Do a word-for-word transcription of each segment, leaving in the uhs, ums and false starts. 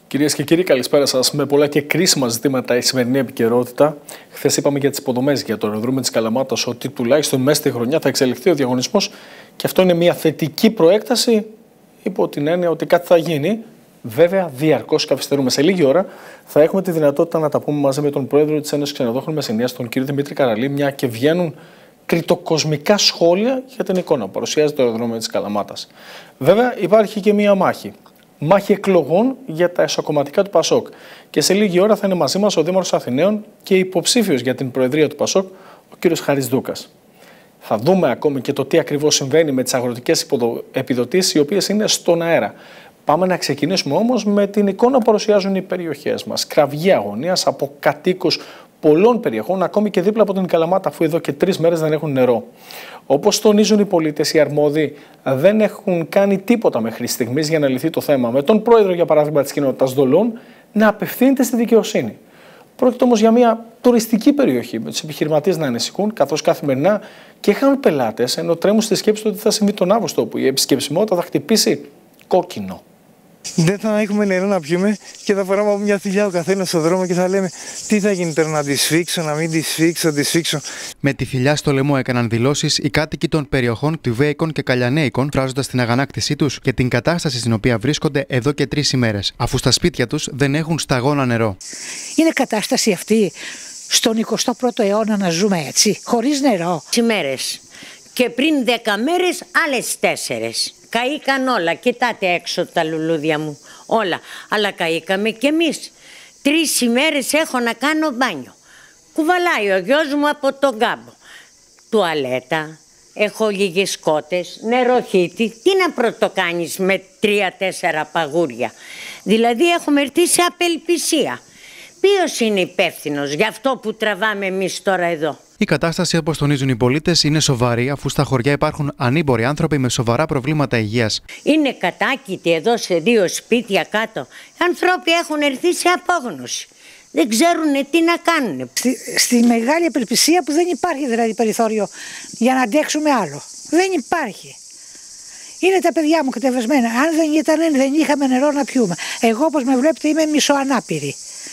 Κυρίες και κύριοι, καλησπέρα σας. Με πολλά και κρίσιμα ζητήματα η σημερινή επικαιρότητα. Χθες είπαμε για τις υποδομές για το αεροδρόμιο της Καλαμάτας ότι τουλάχιστον μέσα στη χρονιά θα εξελιχθεί ο διαγωνισμός και αυτό είναι μια θετική προέκταση υπό την έννοια ότι κάτι θα γίνει. Βέβαια, διαρκώς καθυστερούμε. Σε λίγη ώρα θα έχουμε τη δυνατότητα να τα πούμε μαζί με τον πρόεδρο της Ένωσης Ξενοδόχων Μεσσηνίας, τον κύριο Δημήτρη Καραλή, μια και βγαίνουν κριτοκοσμικά σχόλια για την εικόνα που παρουσιάζει το αεροδρόμιο της Καλαμάτας. Βέβαια, υπάρχει και μια μάχη. Μάχη εκλογών για τα εσωκομματικά του Πασόκ. Και σε λίγη ώρα θα είναι μαζί μας ο Δήμαρχος Αθηναίων και υποψήφιος για την Προεδρία του Πασόκ, ο κύριος Χαρίς Δούκας. Θα δούμε ακόμη και το τι ακριβώς συμβαίνει με τις αγροτικές επιδοτήσεις, οι οποίες είναι στον αέρα. Πάμε να ξεκινήσουμε όμως με την εικόνα που παρουσιάζουν οι περιοχές μας. Κραυγή αγωνίας από κατοίκους πολλών περιοχών, ακόμη και δίπλα από την Καλαμάτα, αφού εδώ και τρεις μέρες δεν έχουν νερό. Όπως τονίζουν οι πολίτες, οι αρμόδιοι δεν έχουν κάνει τίποτα μέχρι στιγμής για να λυθεί το θέμα. Με τον πρόεδρο, για παράδειγμα, της κοινότητας Δολών να απευθύνεται στη δικαιοσύνη. Πρόκειται όμως για μια τουριστική περιοχή, με τους επιχειρηματίες να ανησυχούν, καθώς καθημερινά και είχαν πελάτες, ενώ τρέμουν στη σκέψη του ότι θα συμβεί τον Αύγουστο, όπου η επισκεψιμότητα θα χτυπήσει κόκκινο. Δεν θα έχουμε νερό να πιούμε και θα φοράμε από μια θηλιά ο καθένας στον δρόμο και θα λέμε τι θα γίνει τώρα, να τη σφίξω, να μην τη σφίξω, να τη σφίξω. Με τη θηλιά στο λαιμό έκαναν δηλώσεις οι κάτοικοι των περιοχών Τιβέικων και Καλιανέικων, φράζοντας την αγανάκτησή τους και την κατάσταση στην οποία βρίσκονται εδώ και τρεις ημέρες, αφού στα σπίτια τους δεν έχουν σταγόνα νερό. Είναι κατάσταση αυτή στον εικοστό πρώτο αιώνα να ζούμε έτσι, χωρίς νερό. Ημέρες. Και πριν δέκα μέρες άλλες τέσσερες. Καήκαν όλα. Κοιτάτε έξω τα λουλούδια μου. Όλα. Αλλά καήκαμε κι εμείς. Τρεις ημέρες έχω να κάνω μπάνιο. Κουβαλάει ο γιος μου από τον κάμπο. Τουαλέτα. Έχω λίγες κότες. Νεροχύτη. Τι να πρωτοκάνεις με τρία-τέσσερα παγούρια. Δηλαδή έχουμε έρθει σε απελπισία. Ποιος είναι υπεύθυνος για αυτό που τραβάμε εμείς τώρα εδώ? Η κατάσταση, όπως τονίζουν οι πολίτες, είναι σοβαρή, αφού στα χωριά υπάρχουν ανήμποροι άνθρωποι με σοβαρά προβλήματα υγείας. Είναι κατάκητοι εδώ σε δύο σπίτια κάτω. Οι άνθρωποι έχουν έρθει σε απόγνωση. Δεν ξέρουν τι να κάνουν. Στη, στη μεγάλη απελπισία που δεν υπάρχει δηλαδή περιθώριο για να αντέξουμε άλλο. Δεν υπάρχει. Είναι τα παιδιά μου κατεβασμένα. Αν δεν ήταν, δεν είχαμε νερό να πιούμε. Εγώ, όπως με βλέπετε, είμαι μισοανάπηρη.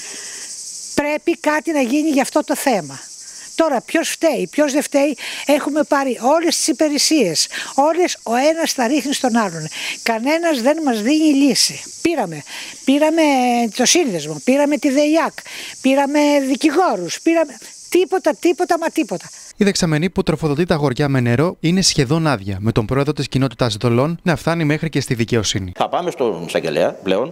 Πρέπει κάτι να γίνει για αυτό το θέμα. Τώρα ποιος φταίει, ποιος δεν φταίει, έχουμε πάρει όλες τις υπηρεσίες, όλες ο ένας τα ρίχνει στον άλλον. Κανένας δεν μας δίνει λύση. Πήραμε, πήραμε το σύνδεσμο, πήραμε τη ΔΕΙΑΚ, πήραμε δικηγόρους, πήραμε τίποτα, τίποτα, μα τίποτα. Η δεξαμενή που τροφοδοτεί τα αγοριά με νερό είναι σχεδόν άδεια, με τον πρόεδρο της κοινότητας Δολών να φτάνει μέχρι και στη δικαιοσύνη. Θα πάμε στον εισαγγελέα πλέον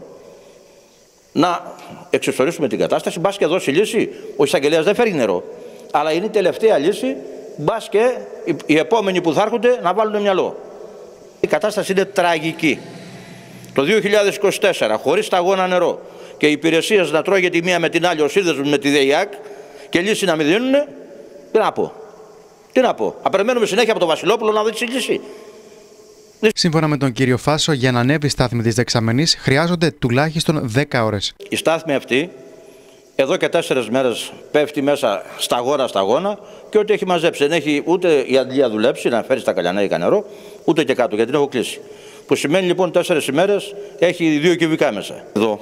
να εξιστορήσουμε την κατάσταση, μπας και δώσει λύση. Ο εισαγγελέας δεν φέρει νερό. Αλλά είναι η τελευταία λύση, μπας και οι επόμενοι που θα έρχονται να βάλουν μυαλό. Η κατάσταση είναι τραγική. Το δύο χιλιάδες είκοσι τέσσερα, χωρίς σταγόνα νερό και οι υπηρεσίες να τρώγεται τη μία με την άλλη, ο σύνδεσμος με τη ΔΕΙΑΚ και λύση να μην δίνουν, τι να πω. Τι να πω. Θα περιμένουμε συνέχεια από τον Βασιλόπουλο να δώσει λύση. Σύμφωνα με τον κύριο Φάσο, για να ανέβει η στάθμη της δεξαμενής χρειάζονται τουλάχιστον δέκα ώρες. Η στάθμη αυτή εδώ και τέσσερις μέρες πέφτει μέσα σταγόνα σταγόνα και ό,τι έχει μαζέψει. Δεν έχει ούτε η αντλία δουλέψει να φέρει στα Καλιανέικα νερό, ούτε και κάτω γιατί την έχω κλείσει. Που σημαίνει λοιπόν τέσσερις ημέρες έχει δύο κυβικά μέσα. Εδώ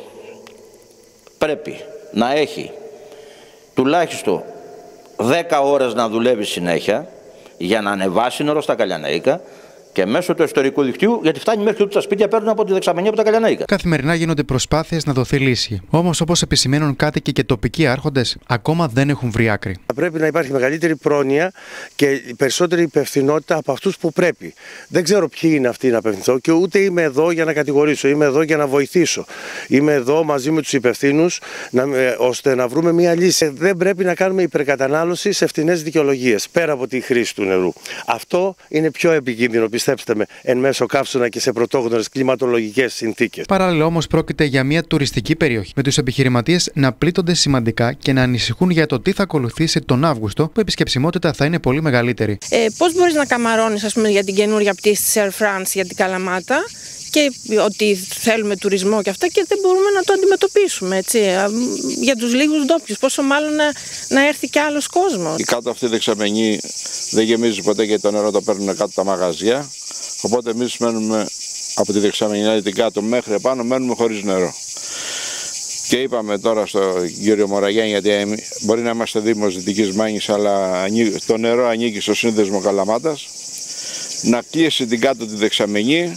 πρέπει να έχει τουλάχιστον δέκα ώρες να δουλεύει συνέχεια για να ανεβάσει νερό στα Καλιανέικα. Και μέσω του εσωτερικού δικτύου, γιατί φτάνει μέχρι ότι τα σπίτια παίρνουν από τη δεξαμενή από τα Καλιανέικα. Καθημερινά γίνονται προσπάθειες να δοθεί λύση. Όμως, όπως επισημαίνουν κάτοικοι και τοπικοί άρχοντες, ακόμα δεν έχουν βρει άκρη. Θα πρέπει να υπάρχει μεγαλύτερη πρόνοια και περισσότερη υπευθυνότητα από αυτούς που πρέπει. Δεν ξέρω ποιοι είναι αυτοί να απευθυνθώ και ούτε είμαι εδώ για να κατηγορήσω. Είμαι εδώ για να βοηθήσω. Είμαι εδώ μαζί με τους υπευθύνους ώστε να βρούμε μια λύση. Δεν πρέπει να κάνουμε υπερκατανάλωση σε φτηνές δικαιολογίες πέρα από τη χρήση του νερού. Αυτό είναι πιο επικίνδυνο. Πιστέψτε με, εν μέσω καύσωνα και σε πρωτόγνωρες κλιματολογικές συνθήκες. Παράλληλα, όμως, πρόκειται για μια τουριστική περιοχή, με τους επιχειρηματίες να πλήττονται σημαντικά και να ανησυχούν για το τι θα ακολουθήσει τον Αύγουστο, που η επισκεψιμότητα θα είναι πολύ μεγαλύτερη. Ε, πώς μπορείς να καμαρώνεις, ας πούμε, για την καινούρια πτήση της Air France για την Καλαμάτα και ότι θέλουμε τουρισμό και αυτά και δεν μπορούμε να το αντιμετωπίσουμε, έτσι, για τους λίγους ντόπιους, πόσο μάλλον να, να έρθει και άλλος κόσμος. Η κάτω αυτή δεξαμενή δεν γεμίζει ποτέ γιατί το νερό το παίρνουν κάτω τα μαγαζιά, οπότε εμείς μένουμε από τη δεξαμενή την κάτω μέχρι επάνω, μένουμε χωρίς νερό. Και είπαμε τώρα στον κύριο Μοραγιάννη, γιατί μπορεί να είμαστε Δήμος Δυτικής Μάνης, αλλά το νερό ανήκει στο Σύνδεσμο Καλαμάτας, να κλείσει την κάτω τη δεξαμενή,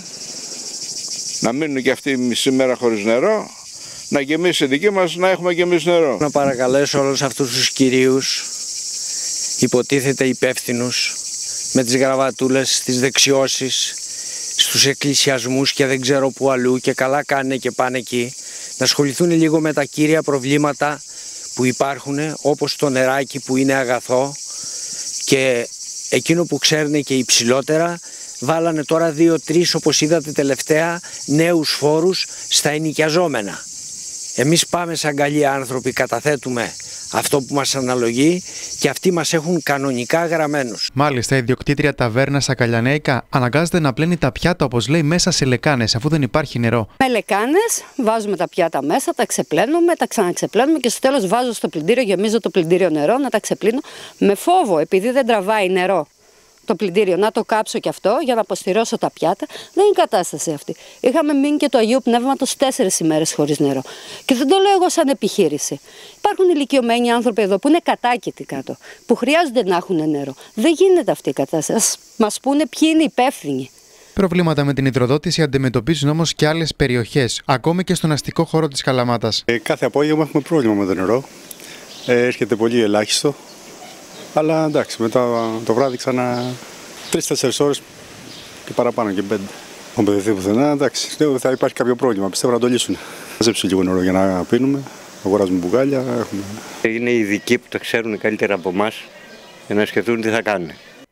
να μείνουν και αυτοί μισή μέρα χωρίς νερό, να γεμίσει δική μας, να έχουμε και εμείς νερό. Να παρακαλέσω όλους αυτούς τους κυρίους, υποτίθεται υπεύθυνους, με τις γραβατούλες, τις δεξιώσεις, στους εκκλησιασμούς και δεν ξέρω που αλλού, και καλά κάνουν και πάνε εκεί, να ασχοληθούν λίγο με τα κύρια προβλήματα που υπάρχουν, όπως το νεράκι που είναι αγαθό, και εκείνο που ξέρουν και υψηλότερα, βάλανε τώρα δύο-τρεις, όπως είδατε τελευταία, νέους φόρους στα ενοικιαζόμενα. Εμείς πάμε σαν καλοί άνθρωποι, καταθέτουμε αυτό που μας αναλογεί και αυτοί μας έχουν κανονικά γραμμένους. Μάλιστα, η ιδιοκτήτρια ταβέρνα στα Καλιανέικα αναγκάζεται να πλένει τα πιάτα, όπως λέει, μέσα σε λεκάνες, αφού δεν υπάρχει νερό. Με λεκάνες βάζουμε τα πιάτα μέσα, τα ξεπλένουμε, τα ξαναξεπλένουμε και στο τέλος βάζω στο πλυντήριο, γεμίζω το πλυντήριο νερό, να τα ξεπλύνω με φόβο, επειδή δεν τραβάει νερό το πλυντήριο, να το κάψω κι αυτό για να αποστηρώσω τα πιάτα. Δεν είναι η κατάσταση αυτή. Είχαμε μείνει και το Αγίου Πνεύματος τέσσερις ημέρες χωρίς νερό. Και δεν το λέω εγώ σαν επιχείρηση. Υπάρχουν ηλικιωμένοι άνθρωποι εδώ που είναι κατάκητοι κάτω, που χρειάζονται να έχουν νερό. Δεν γίνεται αυτή η κατάσταση. Ας μας πούνε ποιοι είναι υπεύθυνοι. Προβλήματα με την υδροδότηση αντιμετωπίζουν όμως και άλλες περιοχές, ακόμη και στον αστικό χώρο της Καλαμάτας. Ε, κάθε απόγευμα έχουμε πρόβλημα με το νερό. Ε, έρχεται πολύ ελάχιστο. Αλλά εντάξει, μετά το βράδυ ξανά τρεις-τέσσερις ώρες και παραπάνω και πέντε. Έχουμε παιδευτεί πουθενά, εντάξει, λέω θα υπάρχει κάποιο πρόβλημα, πιστεύω να το λύσουν. Μαζέψω λίγο νερό για να πίνουμε, αγοράζουμε μπουκάλια. Έχουμε... Είναι οι ειδικοί που τα ξέρουν καλύτερα από εμάς για να σκεφτούν τι θα κάνουν.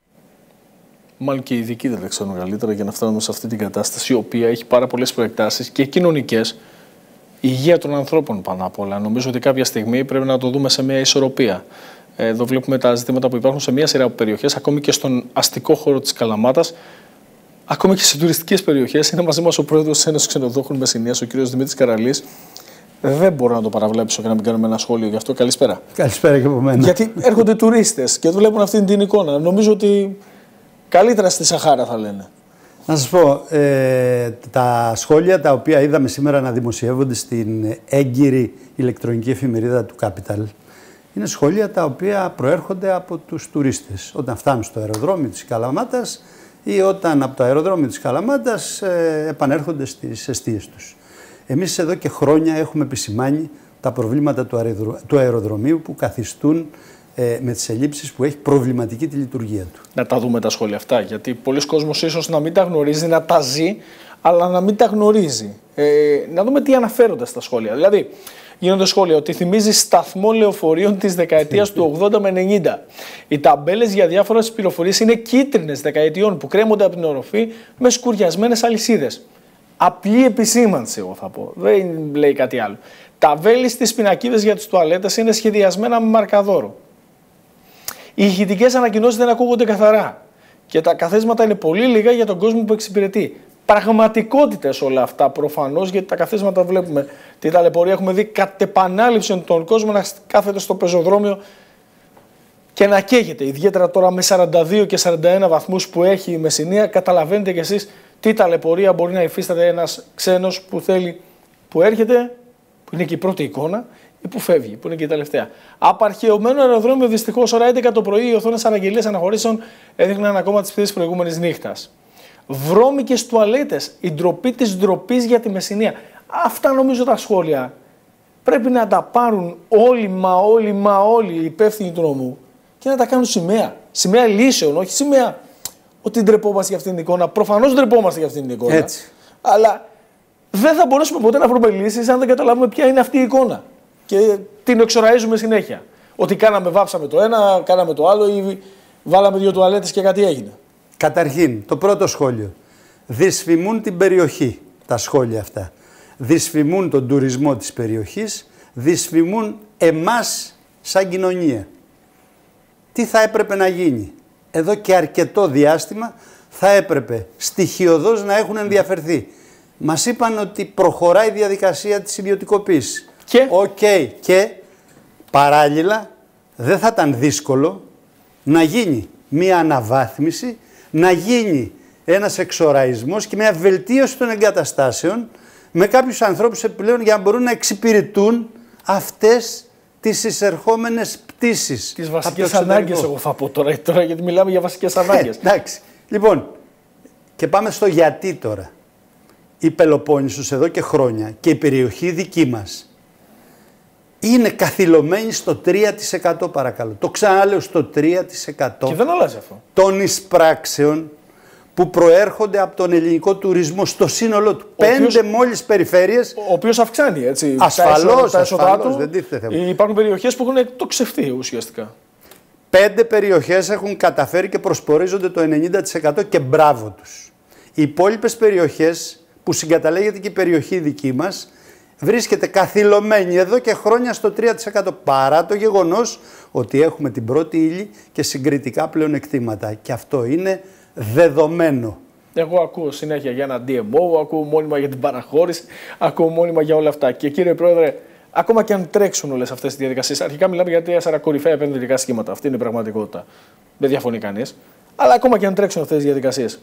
Μάλλον και οι ειδικοί δεν τα ξέρουν καλύτερα για να φτάνουμε σε αυτή την κατάσταση, η οποία έχει πάρα πολλές προεκτάσεις και κοινωνικές. Η υγεία των ανθρώπων πάνω απ' όλα. Νομίζω ότι κάποια στιγμή πρέπει να το δούμε σε μια ισορροπία. Εδώ βλέπουμε τα ζητήματα που υπάρχουν σε μια σειρά από περιοχές, ακόμη και στον αστικό χώρο της Καλαμάτας, ακόμη και σε τουριστικές περιοχές. Είναι μαζί μας ο πρόεδρος της Ένωσης Ξενοδόχων Μεσσηνίας, ο κ. Δημήτρης Καραλής. Δεν μπορώ να το παραβλέψω και να μην κάνουμε ένα σχόλιο γι' αυτό. Καλησπέρα. Καλησπέρα και από μένα. Γιατί έρχονται τουρίστες και βλέπουν αυτή την εικόνα. Νομίζω ότι καλύτερα στη Σαχάρα θα λένε. Να σας πω, ε, τα σχόλια τα οποία είδαμε σήμερα να δημοσιεύονται στην έγκυρη ηλεκτρονική εφημερίδα του Capital είναι σχόλια τα οποία προέρχονται από τους τουρίστες. Όταν φτάνουν στο αεροδρόμιο της Καλαμάτας ή όταν από το αεροδρόμιο της Καλαμάτας ε, επανέρχονται στις εστίες τους. Εμείς εδώ και χρόνια έχουμε επισημάνει τα προβλήματα του, αεροδρο... του αεροδρομίου που καθιστούν ε, με τις ελλείψεις που έχει προβληματική τη λειτουργία του. Να τα δούμε τα σχόλια αυτά, γιατί πολλοί κόσμος ίσως να μην τα γνωρίζει, να τα ζει, αλλά να μην τα γνωρίζει. Ε, να δούμε τι αναφέρονται στα σχόλια. Δηλαδή, γίνονται σχόλια ότι θυμίζει σταθμό λεωφορείων της δεκαετίας του ογδόντα με ενενήντα. Οι ταμπέλες για διάφορες πληροφορίες είναι κίτρινες δεκαετιών που κρέμονται από την οροφή με σκουριασμένες αλυσίδες. Απλή επισήμανση, εγώ θα πω. Δεν λέει κάτι άλλο. Τα βέλη στις πινακίδες για τις τουαλέτες είναι σχεδιασμένα με μαρκαδόρο. Οι ηχητικές ανακοινώσεις δεν ακούγονται καθαρά. Και τα καθέσματα είναι πολύ λίγα για τον κόσμο που εξυπηρετεί. Πραγματικότητες όλα αυτά προφανώς, γιατί τα καθίσματα βλέπουμε τη ταλαιπωρία. Έχουμε δει κατ' επανάληψη τον κόσμο να κάθεται στο πεζοδρόμιο και να καίγεται. Ιδιαίτερα τώρα με σαράντα δύο και σαράντα ένα βαθμούς που έχει η Μεσσηνία, καταλαβαίνετε κι εσείς τι ταλαιπωρία μπορεί να υφίσταται ένας ξένος που θέλει, που έρχεται, που είναι και η πρώτη εικόνα, ή που φεύγει, που είναι και η τελευταία. Απαρχαιωμένο αεροδρόμιο, δυστυχώς, ώρα έντεκα το πρωί, οι οθόνες αναγγελίες αναχωρήσεων έδειχναν ακόμα τις πτήσεις προηγούμενης νύχτας. Βρώμικες τουαλέτες, η ντροπή της ντροπής για τη Μεσσηνία. Αυτά νομίζω τα σχόλια πρέπει να τα πάρουν όλοι, μα όλοι, μα όλοι οι υπεύθυνοι του νομού και να τα κάνουν σημαία. Σημαία λύσεων, όχι σημαία ότι ντρεπόμαστε για αυτήν την εικόνα. Προφανώς ντρεπόμαστε για αυτήν την εικόνα. Έτσι. Αλλά δεν θα μπορέσουμε ποτέ να βρούμε λύσεις αν δεν καταλάβουμε ποια είναι αυτή η εικόνα. Και την εξοραίζουμε συνέχεια. Ότι κάναμε, βάψαμε το ένα, κάναμε το άλλο ή βάλαμε δύο τουαλέτες και κάτι έγινε. Καταρχήν, το πρώτο σχόλιο. Δυσφημούν την περιοχή, τα σχόλια αυτά. Δυσφημούν τον τουρισμό της περιοχής, δυσφημούν εμάς σαν κοινωνία. Τι θα έπρεπε να γίνει? Εδώ και αρκετό διάστημα θα έπρεπε στοιχειωδώς να έχουν ενδιαφερθεί. Μας είπαν ότι προχωράει η διαδικασία της ιδιωτικοποίησης. Και, okay. και παράλληλα δεν θα ήταν δύσκολο να γίνει μία αναβάθμιση, να γίνει ένας εξοραϊσμός και μια βελτίωση των εγκαταστάσεων, με κάποιους ανθρώπους επιπλέον για να μπορούν να εξυπηρετούν αυτές τις εισερχόμενες πτήσεις. Τις βασικές ανάγκες, εγώ θα πω τώρα, τώρα γιατί μιλάμε για βασικές ανάγκες. Ε, εντάξει. Λοιπόν, και πάμε στο γιατί τώρα. Η Πελοπόννησος εδώ και χρόνια και η περιοχή δική μας είναι καθυλωμένη στο τρία τοις εκατό, παρακαλώ. Το ξαναλέω, στο τρία τοις εκατό. Και δεν αλλάζει αυτό. Των εισπράξεων που προέρχονται από τον ελληνικό τουρισμό στο σύνολό του. Ο Πέντε οποίος, μόλις περιφέρειες. Ο οποίος αυξάνει, έτσι. Ασφαλώς, τα ασφαλώς, δεν τίθεται θέμα. Υπάρχουν περιοχές που έχουν εκτοξευτεί ουσιαστικά. Πέντε περιοχές έχουν καταφέρει και προσπορίζονται το ενενήντα τοις εκατό και μπράβο τους. Οι υπόλοιπες περιοχές που συγκαταλέγεται και η περιοχή δική μας βρίσκεται καθυλωμένη εδώ και χρόνια στο τρία τοις εκατό, παρά το γεγονός ότι έχουμε την πρώτη ύλη και συγκριτικά πλεονεκτήματα. Και αυτό είναι δεδομένο. Εγώ ακούω συνέχεια για ένα ντι εμ ο, ακούω μόνιμα για την παραχώρηση, ακούω μόνιμα για όλα αυτά. Και κύριε Πρόεδρε, ακόμα και αν τρέξουν όλες αυτές τις διαδικασίες, αρχικά μιλάμε για τέσσερα κορυφαία επενδυτικά σχήματα. Αυτή είναι η πραγματικότητα. Δεν διαφωνεί κανείς. Αλλά ακόμα και αν τρέξουν αυτές τις διαδικασίες,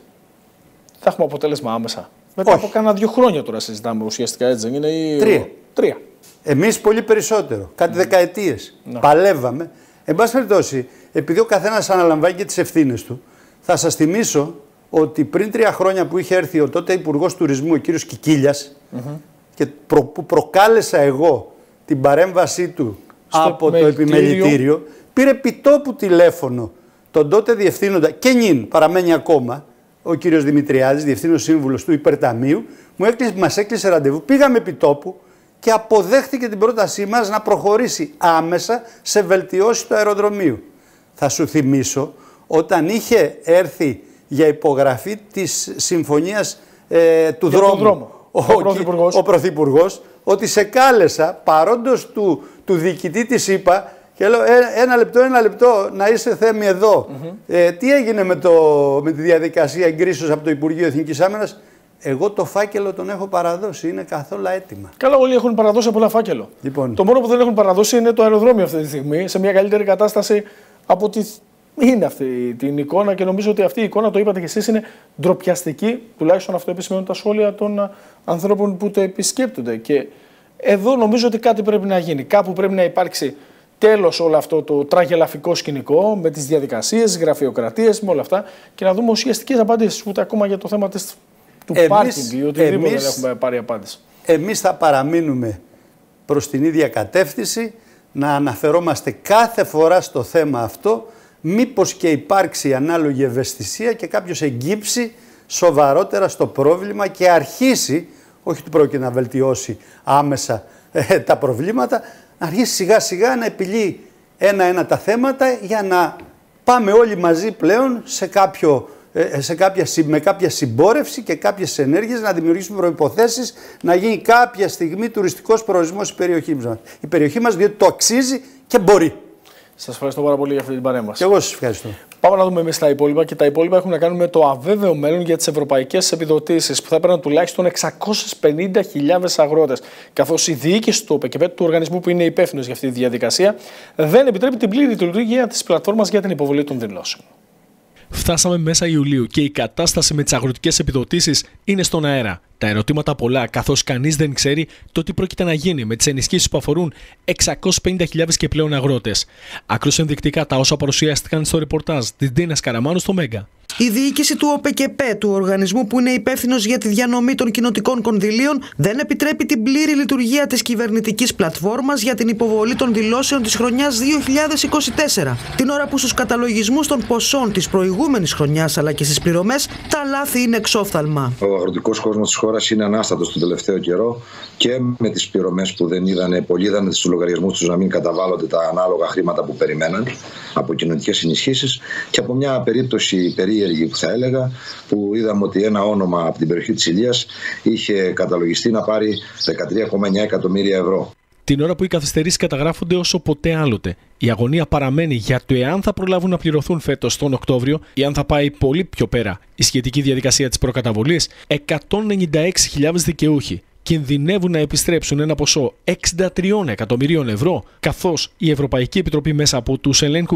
θα έχουμε αποτέλεσμα άμεσα. Μετά Όχι. από κάνα δύο χρόνια τώρα συζητάμε ουσιαστικά, έτσι δεν είναι? Ή... Τρία. Τρία. Εμείς πολύ περισσότερο. Κάτι mm. δεκαετίες. Mm. Παλεύαμε. Εν πάση περιπτώσει, επειδή ο καθένας αναλαμβάνει και τις ευθύνες του, θα σας θυμίσω ότι πριν τρία χρόνια που είχε έρθει ο τότε Υπουργός Τουρισμού, ο κύριος Κικίλιας, mm-hmm. και προ, που προκάλεσα εγώ την παρέμβασή του στο από το επιμελητήριο, πήρε επιτόπου τηλέφωνο τον τότε διευθύνοντα, και νυν παραμένει ακόμα, ο κύριος Δημητριάδης, διευθύνος σύμβουλος του Υπερταμείου, μου έκλεισε, μας έκλεισε ραντεβού, πήγαμε επιτόπου και αποδέχτηκε την πρότασή μας να προχωρήσει άμεσα σε βελτιώσεις του αεροδρομίου. Θα σου θυμίσω, όταν είχε έρθει για υπογραφή της συμφωνίας ε, του δρόμου, δρόμο. ο, ο, Πρωθυπουργός. ο Πρωθυπουργός, ότι σε κάλεσα παρόντος του, του διοικητή της ΕΠΑ και λέω ε, ένα λεπτό, ένα λεπτό, να είσαι Θέμη εδώ. Mm-hmm. Ε, τι έγινε με, το, με τη διαδικασία εγκρίσεως από το Υπουργείο Εθνικής Άμυνας? Εγώ το φάκελο τον έχω παραδώσει, είναι καθόλου έτοιμα. Καλά, όλοι έχουν παραδώσει πολλά φάκελο. Λοιπόν. Το μόνο που δεν έχουν παραδώσει είναι το αεροδρόμιο αυτή τη στιγμή, σε μια καλύτερη κατάσταση από τη... είναι αυτή την εικόνα, και νομίζω ότι αυτή η εικόνα, το είπατε και εσείς, είναι ντροπιαστική, τουλάχιστον αυτό επισημαίνουν τα σχόλια των ανθρώπων που το επισκέπτονται. Και εδώ νομίζω ότι κάτι πρέπει να γίνει. Κάπου πρέπει να υπάρξει τέλος όλο αυτό το τραγελαφικό σκηνικό με τις διαδικασίες, γραφειοκρατίες, με όλα αυτά, και να δούμε ουσιαστικές απαντήσεις. Ούτε ακόμα για το θέμα της, του πάρκινγκ ή οτιδήποτε δεν έχουμε πάρει απάντηση. Εμείς θα παραμείνουμε προς την ίδια κατεύθυνση, να αναφερόμαστε κάθε φορά στο θέμα αυτό, μήπως και υπάρξει ανάλογη ευαισθησία και κάποιος εγκύψει σοβαρότερα στο πρόβλημα και αρχίσει, όχι ότι πρόκειται να βελτιώσει άμεσα ε, τα προβλήματα, να αρχίσει σιγά σιγά να επιλύει ένα-ένα τα θέματα για να πάμε όλοι μαζί πλέον σε κάποιο, ε, σε κάποια, με κάποια συμπόρευση και κάποιες ενέργειες να δημιουργήσουμε προϋποθέσεις να γίνει κάποια στιγμή τουριστικός προορισμός η περιοχή μας. Η περιοχή μας, διότι το αξίζει και μπορεί. Σας ευχαριστώ πάρα πολύ για αυτή την παρέμβαση. Και εγώ σας ευχαριστώ. Πάμε να δούμε εμείς τα υπόλοιπα, και τα υπόλοιπα έχουν να κάνουν με το αβέβαιο μέλλον για τις ευρωπαϊκές επιδοτήσεις που θα έπαιρναν τουλάχιστον εξακόσιες πενήντα χιλιάδες αγρότες. Καθώς η διοίκηση του ΟΠΕΚΕΠΕ, του οργανισμού που είναι υπεύθυνος για αυτή τη διαδικασία, δεν επιτρέπει την πλήρη λειτουργία της πλατφόρμας για την υποβολή των δηλώσεων. Φτάσαμε μέσα Ιουλίου και η κατάσταση με τις αγροτικές επιδοτήσεις είναι στον αέρα. Τα ερωτήματα πολλά, καθώς κανείς δεν ξέρει το τι πρόκειται να γίνει με τις ενισχύσεις που αφορούν εξακόσιες πενήντα χιλιάδες και πλέον αγρότες. Άκρως ενδεικτικά τα όσα παρουσιάστηκαν στο ρεπορτάζ της Ντίνας Καραμάνου στο Μέγκα. Η διοίκηση του ΟΠΕΚΕΠΕ, του οργανισμού που είναι υπεύθυνος για τη διανομή των κοινοτικών κονδυλίων, δεν επιτρέπει την πλήρη λειτουργία της κυβερνητικής πλατφόρμας για την υποβολή των δηλώσεων της χρονιάς δύο χιλιάδες είκοσι τέσσερα. Την ώρα που στους καταλογισμούς των ποσών της προηγούμενης χρονιάς αλλά και στις πληρωμές, τα λάθη είναι εξόφθαλμα. Ο αγροτικός κόσμος της χώρας είναι ανάστατος τον τελευταίο καιρό και με τις πληρωμές που δεν είδανε, πολλοί είδανε στους λογαριασμούς τους να μην καταβάλλονται τα ανάλογα χρήματα που περιμέναν από κοινωνικές ενισχύσεις, και από μια περίπτωση περίεργη που θα έλεγα, που είδαμε ότι ένα όνομα από την περιοχή της Ηλίας είχε καταλογιστεί να πάρει δεκατρία κόμμα εννέα εκατομμύρια ευρώ. Την ώρα που οι καθυστερήσεις καταγράφονται όσο ποτέ άλλοτε, η αγωνία παραμένει για το εάν θα προλάβουν να πληρωθούν φέτος τον Οκτώβριο ή αν θα πάει πολύ πιο πέρα η σχετική διαδικασία της προκαταβολής. εκατόν ενενήντα έξι χιλιάδες δικαιούχοι κινδυνεύουν να επιστρέψουν ένα ποσό εξήντα τρία εκατομμυρίων ευρώ, καθώς η Ευρωπαϊκή Επιτροπή μέσα από τους ελέγχους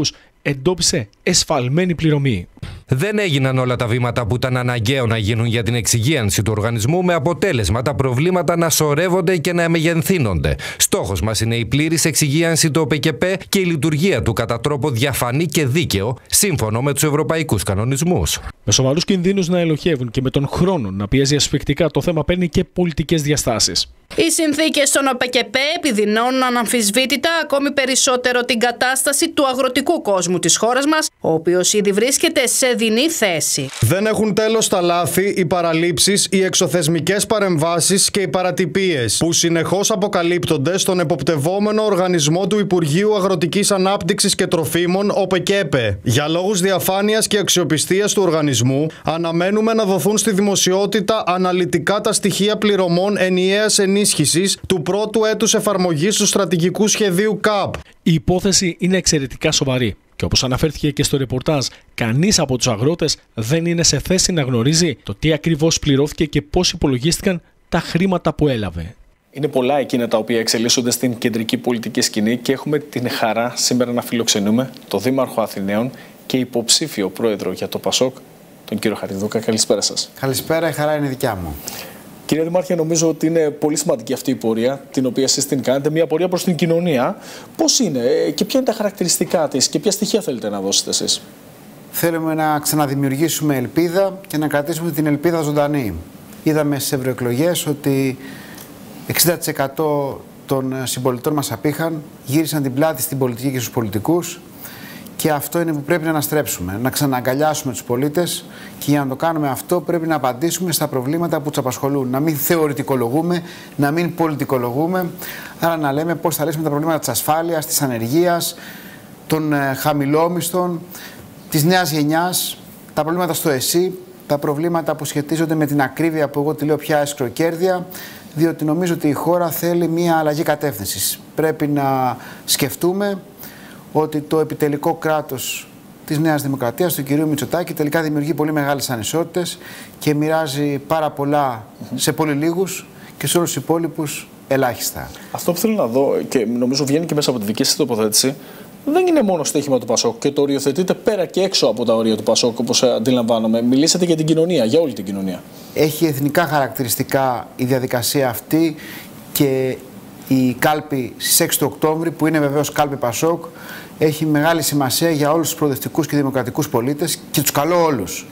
εντόπισε εσφαλμένη πληρωμή. Δεν έγιναν όλα τα βήματα που ήταν αναγκαίο να γίνουν για την εξυγίανση του οργανισμού, με αποτέλεσμα τα προβλήματα να σωρεύονται και να μεγενθύνονται. Στόχος μας είναι η πλήρης εξυγίανση του ΟΠΕΚΕΠΕ και η λειτουργία του κατά τρόπο διαφανή και δίκαιο, σύμφωνο με τους ευρωπαϊκούς κανονισμούς. Με σοβαρούς κινδύνους να ελοχεύουν και με τον χρόνο να πιέζει ασφικτικά, το θέμα παίρνει και πολιτικές διαστάσεις. Οι συνθήκες στον ΟΠΕΚΕΠΕ επιδεινώνουν αναμφισβήτητα ακόμη περισσότερο την κατάσταση του αγροτικού κόσμου της χώρας μας, ο οποίος ήδη βρίσκεται σε δεινή θέση. Δεν έχουν τέλος τα λάθη, οι παραλήψεις, οι εξωθεσμικές παρεμβάσεις και οι παρατυπίες που συνεχώς αποκαλύπτονται στον εποπτευόμενο οργανισμό του Υπουργείου Αγροτικής Ανάπτυξης και Τροφίμων, ΟΠΕΚΕΠΕ. Για λόγους διαφάνειας και αξιοπιστίας του οργανισμού, αναμένουμε να δοθούν στη δημοσιότητα αναλυτικά τα στοιχεία πληρωμών ενιαίας ενίσχυσης του πρώτου έτους εφαρμογής του στρατηγικού σχεδίου ΚΑΠ. Η υπόθεση είναι εξαιρετικά σοβαρή και όπως αναφέρθηκε και στο ρεπορτάζ, κανείς από τους αγρότες δεν είναι σε θέση να γνωρίζει το τι ακριβώς πληρώθηκε και πώς υπολογίστηκαν τα χρήματα που έλαβε. Είναι πολλά εκείνα τα οποία εξελίσσονται στην κεντρική πολιτική σκηνή και έχουμε την χαρά σήμερα να φιλοξενούμε τον Δήμαρχο Αθηναίων και υποψήφιο πρόεδρο για το ΠΑΣΟΚ, τον κύριο Χαριδούκα. Καλησπέρα σας. Καλησπέρα, η χαρά είναι δικιά μου. Κύριε Δημάρχε, νομίζω ότι είναι πολύ σημαντική αυτή η πορεία, την οποία εσείς την κάνετε, μια πορεία προς την κοινωνία. Πώς είναι και ποια είναι τα χαρακτηριστικά της και ποια στοιχεία θέλετε να δώσετε εσείς? Θέλουμε να ξαναδημιουργήσουμε ελπίδα και να κρατήσουμε την ελπίδα ζωντανή. Είδαμε στις ευρωεκλογές ότι εξήντα τοις εκατό των συμπολιτών μας απήχαν, γύρισαν την πλάτη στην πολιτική και στους πολιτικούς. Και αυτό είναι που πρέπει να αναστρέψουμε, να ξανααγκαλιάσουμε τους πολίτες και για να το κάνουμε αυτό πρέπει να απαντήσουμε στα προβλήματα που τους απασχολούν. Να μην θεωρητικολογούμε, να μην πολιτικολογούμε, άρα να λέμε πώς θα λύσουμε τα προβλήματα της ασφάλειας, της ανεργίας, των ε, χαμηλόμισθων, της νέας γενιάς, τα προβλήματα στο ΕΣΥ, τα προβλήματα που σχετίζονται με την ακρίβεια που εγώ τη λέω πια αισκροκέρδεια, διότι νομίζω ότι η χώρα θέλει μια αλλαγή κατεύθυνσης. Πρέπει να σκεφτούμε ότι το επιτελικό κράτος της Νέας Δημοκρατίας, του κυρίου Μητσοτάκη, τελικά δημιουργεί πολύ μεγάλες ανισότητες και μοιράζει πάρα πολλά σε πολύ λίγους και σε όλους τους υπόλοιπους ελάχιστα. Αυτό που θέλω να δω και νομίζω βγαίνει και μέσα από τη δική σας τοποθέτηση, δεν είναι μόνο στοίχημα του ΠΑΣΟΚ και το οριοθετείτε πέρα και έξω από τα όρια του ΠΑΣΟΚ, όπως αντιλαμβάνομαι. Μιλήσατε για την κοινωνία, για όλη την κοινωνία. Έχει εθνικά χαρακτηριστικά η διαδικασία αυτή και η κάλπη στις έξι του Οκτώβρη, που είναι βεβαίως κάλπη ΠΑΣΟΚ, έχει μεγάλη σημασία για όλους τους προοδευτικούς και δημοκρατικούς πολίτες και τους καλώ όλους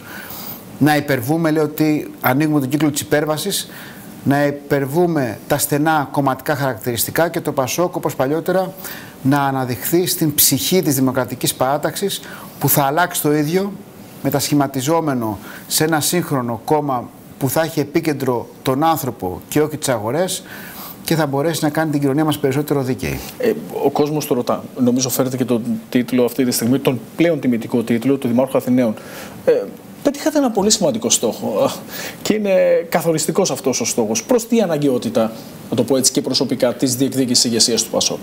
να υπερβούμε, λέω ότι ανοίγουμε τον κύκλο της υπέρβασης, να υπερβούμε τα στενά κομματικά χαρακτηριστικά και το ΠΑΣΟΚ, όπως παλιότερα, να αναδειχθεί στην ψυχή της δημοκρατικής παράταξης που θα αλλάξει το ίδιο, μετασχηματιζόμενο σε ένα σύγχρονο κόμμα που θα έχει επίκεντρο τον άνθρωπο και όχι τις αγορές, και θα μπορέσει να κάνει την κοινωνία μας περισσότερο δίκαιη. Ε, ο κόσμος το ρωτά. Νομίζω φέρετε και τον τίτλο αυτή τη στιγμή, τον πλέον τιμητικό τίτλο του Δημάρχου Αθηναίων. Ε, πετύχατε ένα πολύ σημαντικό στόχο και είναι καθοριστικός αυτός ο στόχος. Προς τι αναγκαιότητα, να το πω έτσι και προσωπικά, της διεκδίκησης ηγεσίας του ΠΑΣΟΚ?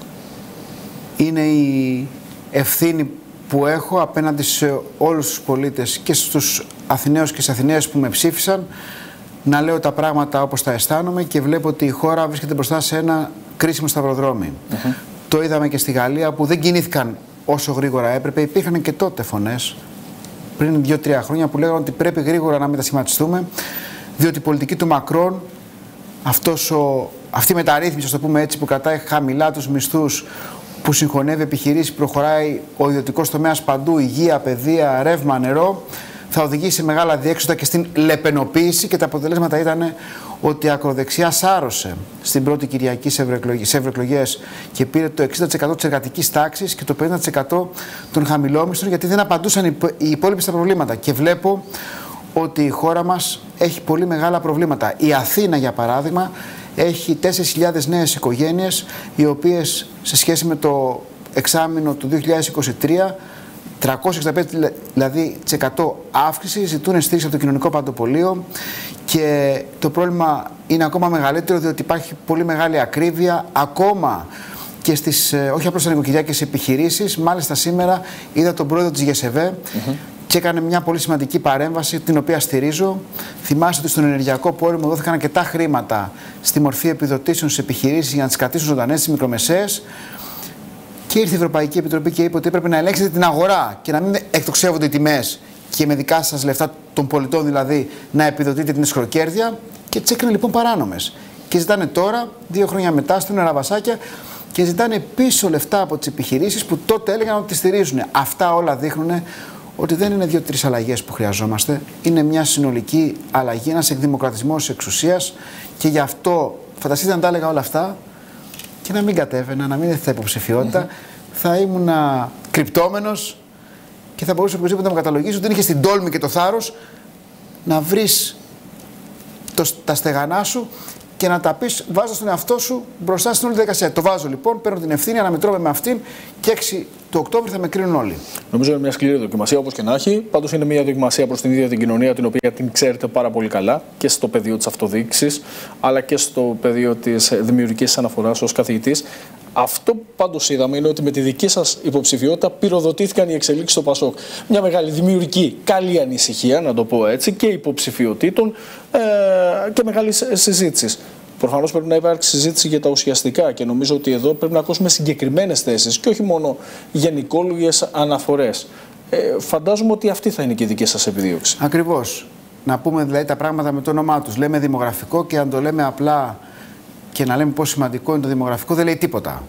Είναι η ευθύνη που έχω απέναντι σε όλους τους πολίτες και στους Αθηναίους και στις Αθηναίες που με ψήφισαν, να λέω τα πράγματα όπως τα αισθάνομαι και βλέπω ότι η χώρα βρίσκεται μπροστά σε ένα κρίσιμο σταυροδρόμι. Uh-huh. Το είδαμε και στη Γαλλία που δεν κινήθηκαν όσο γρήγορα έπρεπε. Υπήρχαν και τότε φωνές πριν δύο-τρία χρόνια που λέγανε ότι πρέπει γρήγορα να μετασχηματιστούμε, διότι η πολιτική του Μακρόν, αυτός ο, αυτή η μεταρρύθμιση, ας το πούμε έτσι, που κρατάει χαμηλά τους μισθούς, που συγχωνεύει επιχειρήσεις, προχωράει ο ιδιωτικός τομέας παντού, υγεία, παιδεία, ρεύμα, νερό, θα οδηγήσει σε μεγάλα διέξοδα και στην λεπενοποίηση, και τα αποτελέσματα ήταν ότι η ακροδεξιά σάρωσε στην πρώτη Κυριακή σε ευρωεκλογές και πήρε το εξήντα τοις εκατό της εργατικής τάξης και το πενήντα τοις εκατό των χαμηλόμισθων, γιατί δεν απαντούσαν οι υπόλοιποι στα προβλήματα. Και βλέπω ότι η χώρα μας έχει πολύ μεγάλα προβλήματα. Η Αθήνα, για παράδειγμα, έχει τέσσερις χιλιάδες νέες οικογένειες, οι οποίες σε σχέση με το εξάμηνο του δύο χιλιάδες είκοσι τρία, τριακόσια εξήντα πέντε δηλαδή τοις εκατό αύξηση, ζητούν στήριξη από το κοινωνικό παντοπολείο, και το πρόβλημα είναι ακόμα μεγαλύτερο διότι υπάρχει πολύ μεγάλη ακρίβεια ακόμα και στις, όχι απλώς στα νοικοκυριακές επιχειρήσεις. Μάλιστα σήμερα είδα τον πρόεδρο της ΓΕΣΕΒΕ mm-hmm. και έκανε μια πολύ σημαντική παρέμβαση, την οποία στηρίζω. Θυμάστε ότι στον ενεργειακό πόλεμο δόθηκαν αρκετά χρήματα στη μορφή επιδοτήσεων στις επιχειρήσεις για να τις κρατήσουν ζωντανές, στις μικρομεσαίες. Και ήρθε η Ευρωπαϊκή Επιτροπή και είπε ότι έπρεπε να ελέγξετε την αγορά και να μην εκτοξεύονται οι τιμές και με δικά σας λεφτά των πολιτών δηλαδή να επιδοτείτε την εσχροκέρδεια, και τις έκανε λοιπόν παράνομες. Και ζητάνε τώρα, δύο χρόνια μετά, στέλνουν ραβασάκια και ζητάνε πίσω λεφτά από τις επιχειρήσεις που τότε έλεγαν ότι τις στηρίζουν. Αυτά όλα δείχνουν ότι δεν είναι δύο-τρεις αλλαγές που χρειαζόμαστε. Είναι μια συνολική αλλαγή, ένας εκδημοκρατισμός της εξουσίας, και γι' αυτό φανταστείτε να τα έλεγα όλα αυτά και να μην κατέβαινα, να μην έθετα υποψηφιότητα, mm-hmm. θα ήμουν κρυπτόμενος και θα μπορούσε οπωσδήποτε να μου καταλογίσει ότι δεν είχε την τόλμη και το θάρρος να βρεις το, τα στεγανά σου και να τα πεις βάζοντας τον εαυτό σου μπροστά στην όλη διαδικασία. Το βάζω λοιπόν, παίρνω την ευθύνη, αναμετρώμαι με αυτήν και έξι του Οκτώβρη θα με κρίνουν όλοι. Νομίζω είναι μια σκληρή δοκιμασία, όπως και να έχει. Πάντως είναι μια δοκιμασία προς την ίδια την κοινωνία, την οποία την ξέρετε πάρα πολύ καλά και στο πεδίο της αυτοδιοίκησης, αλλά και στο πεδίο της δημιουργικής αναφοράς ως καθηγητής. Αυτό που πάντως είδαμε είναι ότι με τη δική σας υποψηφιότητα πυροδοτήθηκαν οι εξελίξεις στο ΠΑΣΟΚ. Μια μεγάλη δημιουργική, καλή ανησυχία, να το πω έτσι, και υποψηφιότητων ε, και μεγάλη συζήτηση. Προφανώς πρέπει να υπάρξει συζήτηση για τα ουσιαστικά και νομίζω ότι εδώ πρέπει να ακούσουμε συγκεκριμένες θέσεις και όχι μόνο γενικόλογες αναφορές. Ε, φαντάζομαι ότι αυτή θα είναι και η δική σας επιδίωξη. Ακριβώς. Να πούμε δηλαδή τα πράγματα με το όνομά τους. Λέμε δημογραφικό και αν το λέμε απλά και να λέμε πόσο σημαντικό είναι το δημογραφικό, δεν λέει τίποτα.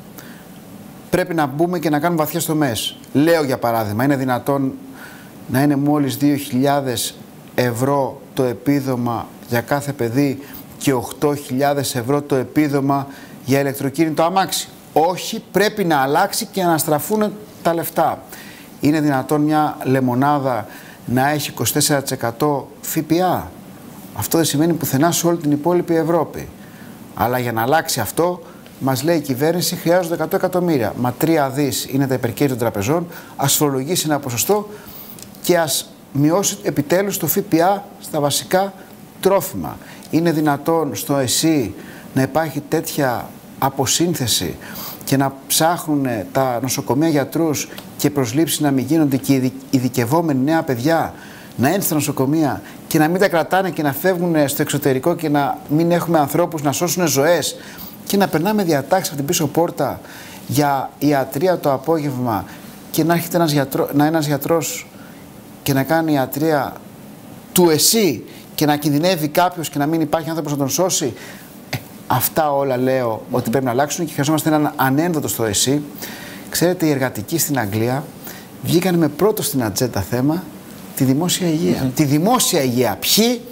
Πρέπει να μπούμε και να κάνουμε βαθιές τομές. Λέω για παράδειγμα, είναι δυνατόν να είναι μόλις δύο χιλιάδες ευρώ το επίδομα για κάθε παιδί και οκτώ χιλιάδες ευρώ το επίδομα για ηλεκτροκίνητο αμάξι? Όχι, πρέπει να αλλάξει και να στραφούν τα λεφτά. Είναι δυνατόν μια λεμονάδα να έχει είκοσι τέσσερα τοις εκατό ΦΠΑ? Αυτό δεν σημαίνει πουθενά σε όλη την υπόλοιπη Ευρώπη. Αλλά για να αλλάξει αυτό, μας λέει η κυβέρνηση, χρειάζονται εκατό εκατομμύρια. Μα τρία δις είναι τα υπερκέρδη των τραπεζών, ας φορολογήσει ένα ποσοστό και ας μειώσει επιτέλους το ΦΠΑ στα βασικά τρόφιμα. Είναι δυνατόν στο ΕΣΥ να υπάρχει τέτοια αποσύνθεση και να ψάχνουν τα νοσοκομεία γιατρούς και προσλήψεις να μην γίνονται και ειδικευόμενοι νέα παιδιά να έρθουν στα νοσοκομεία και να μην τα κρατάνε και να φεύγουν στο εξωτερικό και να μην έχουμε ανθρώπους να σώσουν ζωές και να περνάμε διατάξεις από την πίσω πόρτα για ιατρία το απόγευμα και να έρχεται ένας, γιατρό, να ένας γιατρός και να κάνει ιατρία του ΕΣΥ και να κινδυνεύει κάποιος και να μην υπάρχει άνθρωπος να τον σώσει. Ε, αυτά όλα λέω ότι πρέπει να αλλάξουν και χρειαζόμαστε έναν ανένδοτο στο ΕΣΥ. Ξέρετε, οι εργατικοί στην Αγγλία βγήκαν με πρώτο στην ατζέντα θέμα τη δημόσια υγεία. Mm-hmm. Τη δημόσια υγεία. Ποιοι?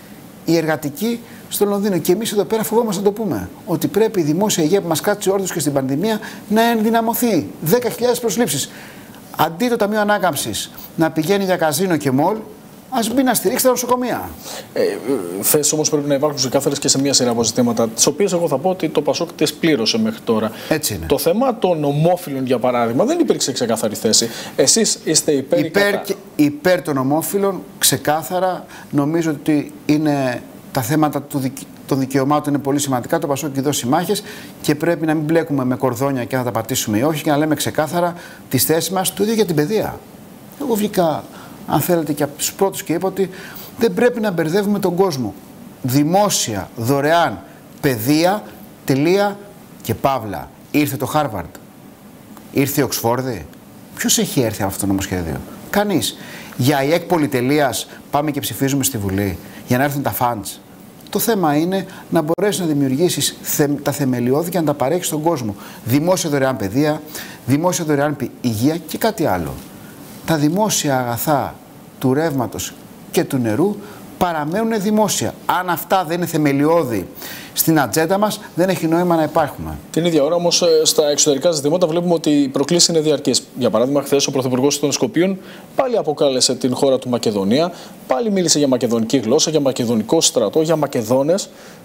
Οι εργατικοί στο Λονδίνο. Και εμείς εδώ πέρα φοβόμαστε να το πούμε. Ότι πρέπει η δημόσια υγεία που μας κάτσε όρθιος και στην πανδημία να ενδυναμωθεί. δέκα χιλιάδες προσλήψεις. Αντί το Ταμείο Ανάκαμψης να πηγαίνει για καζίνο και μολ, ας μπει να στηρίξει τα νοσοκομεία. Ε, θέσεις όμως πρέπει να υπάρχουν ξεκάθαρες και σε μια σειρά από ζητήματα, τις οποίες εγώ θα πω ότι το ΠΑΣΟΚ τις πλήρωσε μέχρι τώρα. Έτσι είναι. Το θέμα των ομόφυλων, για παράδειγμα, δεν υπήρξε ξεκάθαρη θέση. Εσείς είστε υπέρ, υπέρ, κατά... υπέρ των ομόφυλων, ξεκάθαρα. Νομίζω ότι είναι τα θέματα του δικ... των δικαιωμάτων είναι πολύ σημαντικά. Το ΠΑΣΟΚ έχει δώσει μάχες και πρέπει να μην μπλέκουμε με κορδόνια και να τα πατήσουμε ή όχι και να λέμε ξεκάθαρα τις θέσεις μας. Το ίδιο για την παιδεία. Εγώ βγήκα, αν θέλετε, και από τους πρώτους και είπα ότι δεν πρέπει να μπερδεύουμε τον κόσμο. Δημόσια, δωρεάν, παιδεία, τελεία και παύλα. Ήρθε το Χάρβαρντ, ήρθε η Οξφόρδη. Ποιος έχει έρθει από αυτό το νομοσχέδιο? Κανείς. Για η ΕΚ πολυτελείας πάμε και ψηφίζουμε στη Βουλή για να έρθουν τα φαντς. Το θέμα είναι να μπορέσεις να δημιουργήσεις θε, τα θεμελιώδη και να τα παρέχεις στον κόσμο. Δημόσια δωρεάν παιδεία, δημόσια δωρεάν υγεία και κάτι άλλο. Τα δημόσια αγαθά του ρεύματος και του νερού παραμένουν δημόσια. Αν αυτά δεν είναι θεμελιώδη στην ατζέντα μας, δεν έχει νόημα να υπάρχουμε. Την ίδια ώρα όμως στα εξωτερικά ζητήματα βλέπουμε ότι οι προκλήσεις είναι διαρκείς. Για παράδειγμα, χθες ο Πρωθυπουργός των Σκοπίων πάλι αποκάλεσε την χώρα του Μακεδονία, πάλι μίλησε για μακεδονική γλώσσα, για μακεδονικό στρατό, για Μακεδόνες.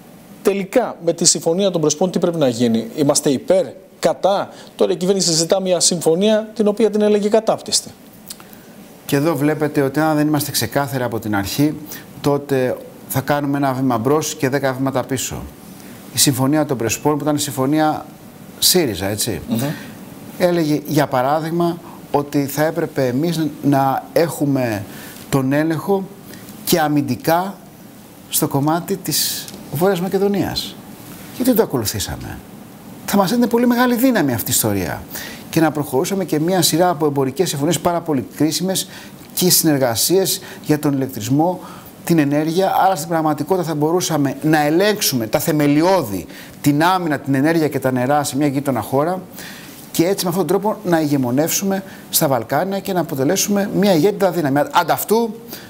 Τελικά, με τη συμφωνία των Πρεσπών, τι πρέπει να γίνει? Είμαστε υπέρ, κατά? Τώρα η κυβέρνηση ζητά μια συμφωνία την οποία την έλεγε κατάπτυστη. Και εδώ βλέπετε ότι αν δεν είμαστε ξεκάθαροι από την αρχή, τότε θα κάνουμε ένα βήμα μπρος και δέκα βήματα πίσω. Η συμφωνία των Πρεσπών, που ήταν η συμφωνία ΣΥΡΙΖΑ, έτσι, mm-hmm. έλεγε για παράδειγμα ότι θα έπρεπε εμείς να έχουμε τον έλεγχο και αμυντικά στο κομμάτι της Βόρειας Μακεδονίας. Γιατί δεν το ακολουθήσαμε? Θα μας έδινε πολύ μεγάλη δύναμη αυτή η ιστορία. και να προχωρούσαμε και μια σειρά από εμπορικές συμφωνίες πάρα πολύ κρίσιμες και συνεργασίες για τον ηλεκτρισμό, την ενέργεια. Άρα στην πραγματικότητα θα μπορούσαμε να ελέγξουμε τα θεμελιώδη, την άμυνα, την ενέργεια και τα νερά σε μια γείτονα χώρα και έτσι με αυτόν τον τρόπο να ηγεμονεύσουμε στα Βαλκάνια και να αποτελέσουμε μια ηγέτητα δύναμη. Ανταυτού,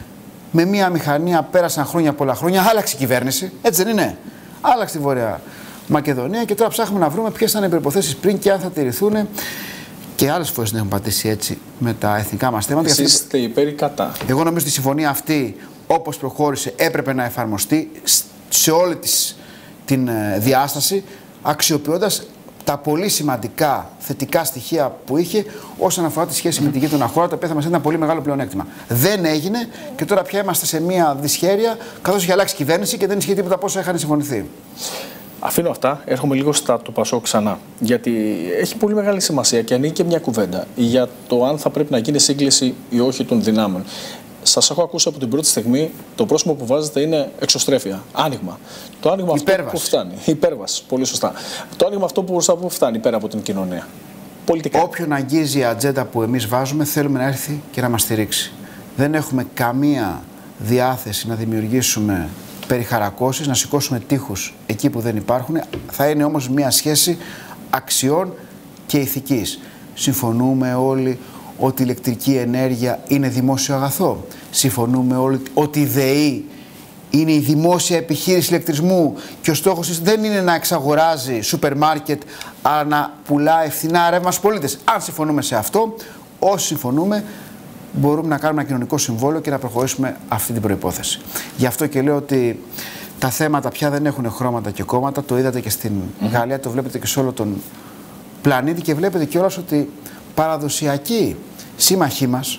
με μια μηχανία πέρασαν χρόνια, πολλά χρόνια, άλλαξε η κυβέρνηση, έτσι δεν είναι? Άλλαξε τη Βόρεια Μακεδονία και τώρα ψάχνουμε να βρούμε ποιες ήταν οι προϋποθέσεις πριν και αν θα τηρηθούν. Και άλλες φορές δεν έχουν πατήσει έτσι με τα εθνικά μας θέματα. Εσείς είστε υπέρ ή κατά? Εγώ νομίζω ότι η συμφωνία αυτή, όπως προχώρησε, έπρεπε να εφαρμοστεί σε όλη της την διάσταση, αξιοποιώντας τα πολύ σημαντικά θετικά στοιχεία που είχε όσον αφορά τη σχέση mm. με την γείτονα χώρα, τα οποία θα μας έδιναν πολύ μεγάλο πλεονέκτημα. Δεν έγινε και τώρα πια είμαστε σε μια δυσχέρεια, καθώς έχει αλλάξει η κυβέρνηση και δεν ισχύει τίποτα από όσα είχαν συμφωνηθεί. Αφήνω αυτά, έρχομαι λίγο στα του Πασόκ ξανά. Γιατί έχει πολύ μεγάλη σημασία και ανοίγει και μια κουβέντα για το αν θα πρέπει να γίνει σύγκληση ή όχι των δυνάμεων. Σας έχω ακούσει από την πρώτη στιγμή, το πρόσημο που βάζετε είναι εξωστρέφεια, άνοιγμα. Το άνοιγμα αυτό που φτάνει. Υπέρβαση, πολύ σωστά. Το άνοιγμα αυτό που φτάνει πέρα από την κοινωνία. Πολιτικά. Όποιον αγγίζει η ατζέντα που εμείς βάζουμε, θέλουμε να έρθει και να μας στηρίξει. Δεν έχουμε καμία διάθεση να δημιουργήσουμε περιχαρακώσεις, να σηκώσουμε τείχους εκεί που δεν υπάρχουν. Θα είναι όμως μια σχέση αξιών και ηθικής. Συμφωνούμε όλοι ότι η ηλεκτρική ενέργεια είναι δημόσιο αγαθό. Συμφωνούμε όλοι ότι η ΔΕΗ είναι η δημόσια επιχείρηση ηλεκτρισμού και ο στόχος της δεν είναι να εξαγοράζει σούπερ μάρκετ, αλλά να πουλάει φθηνά ρεύμα στους πολίτες. Αν συμφωνούμε σε αυτό, όσοι συμφωνούμε, μπορούμε να κάνουμε ένα κοινωνικό συμβόλαιο και να προχωρήσουμε αυτή την προϋπόθεση. Γι' αυτό και λέω ότι τα θέματα πια δεν έχουν χρώματα και κόμματα. Το είδατε και στην mm-hmm. Γαλλία, το βλέπετε και σε όλο τον πλανήτη και βλέπετε κιόλας ότι παραδοσιακοί σύμμαχοί μας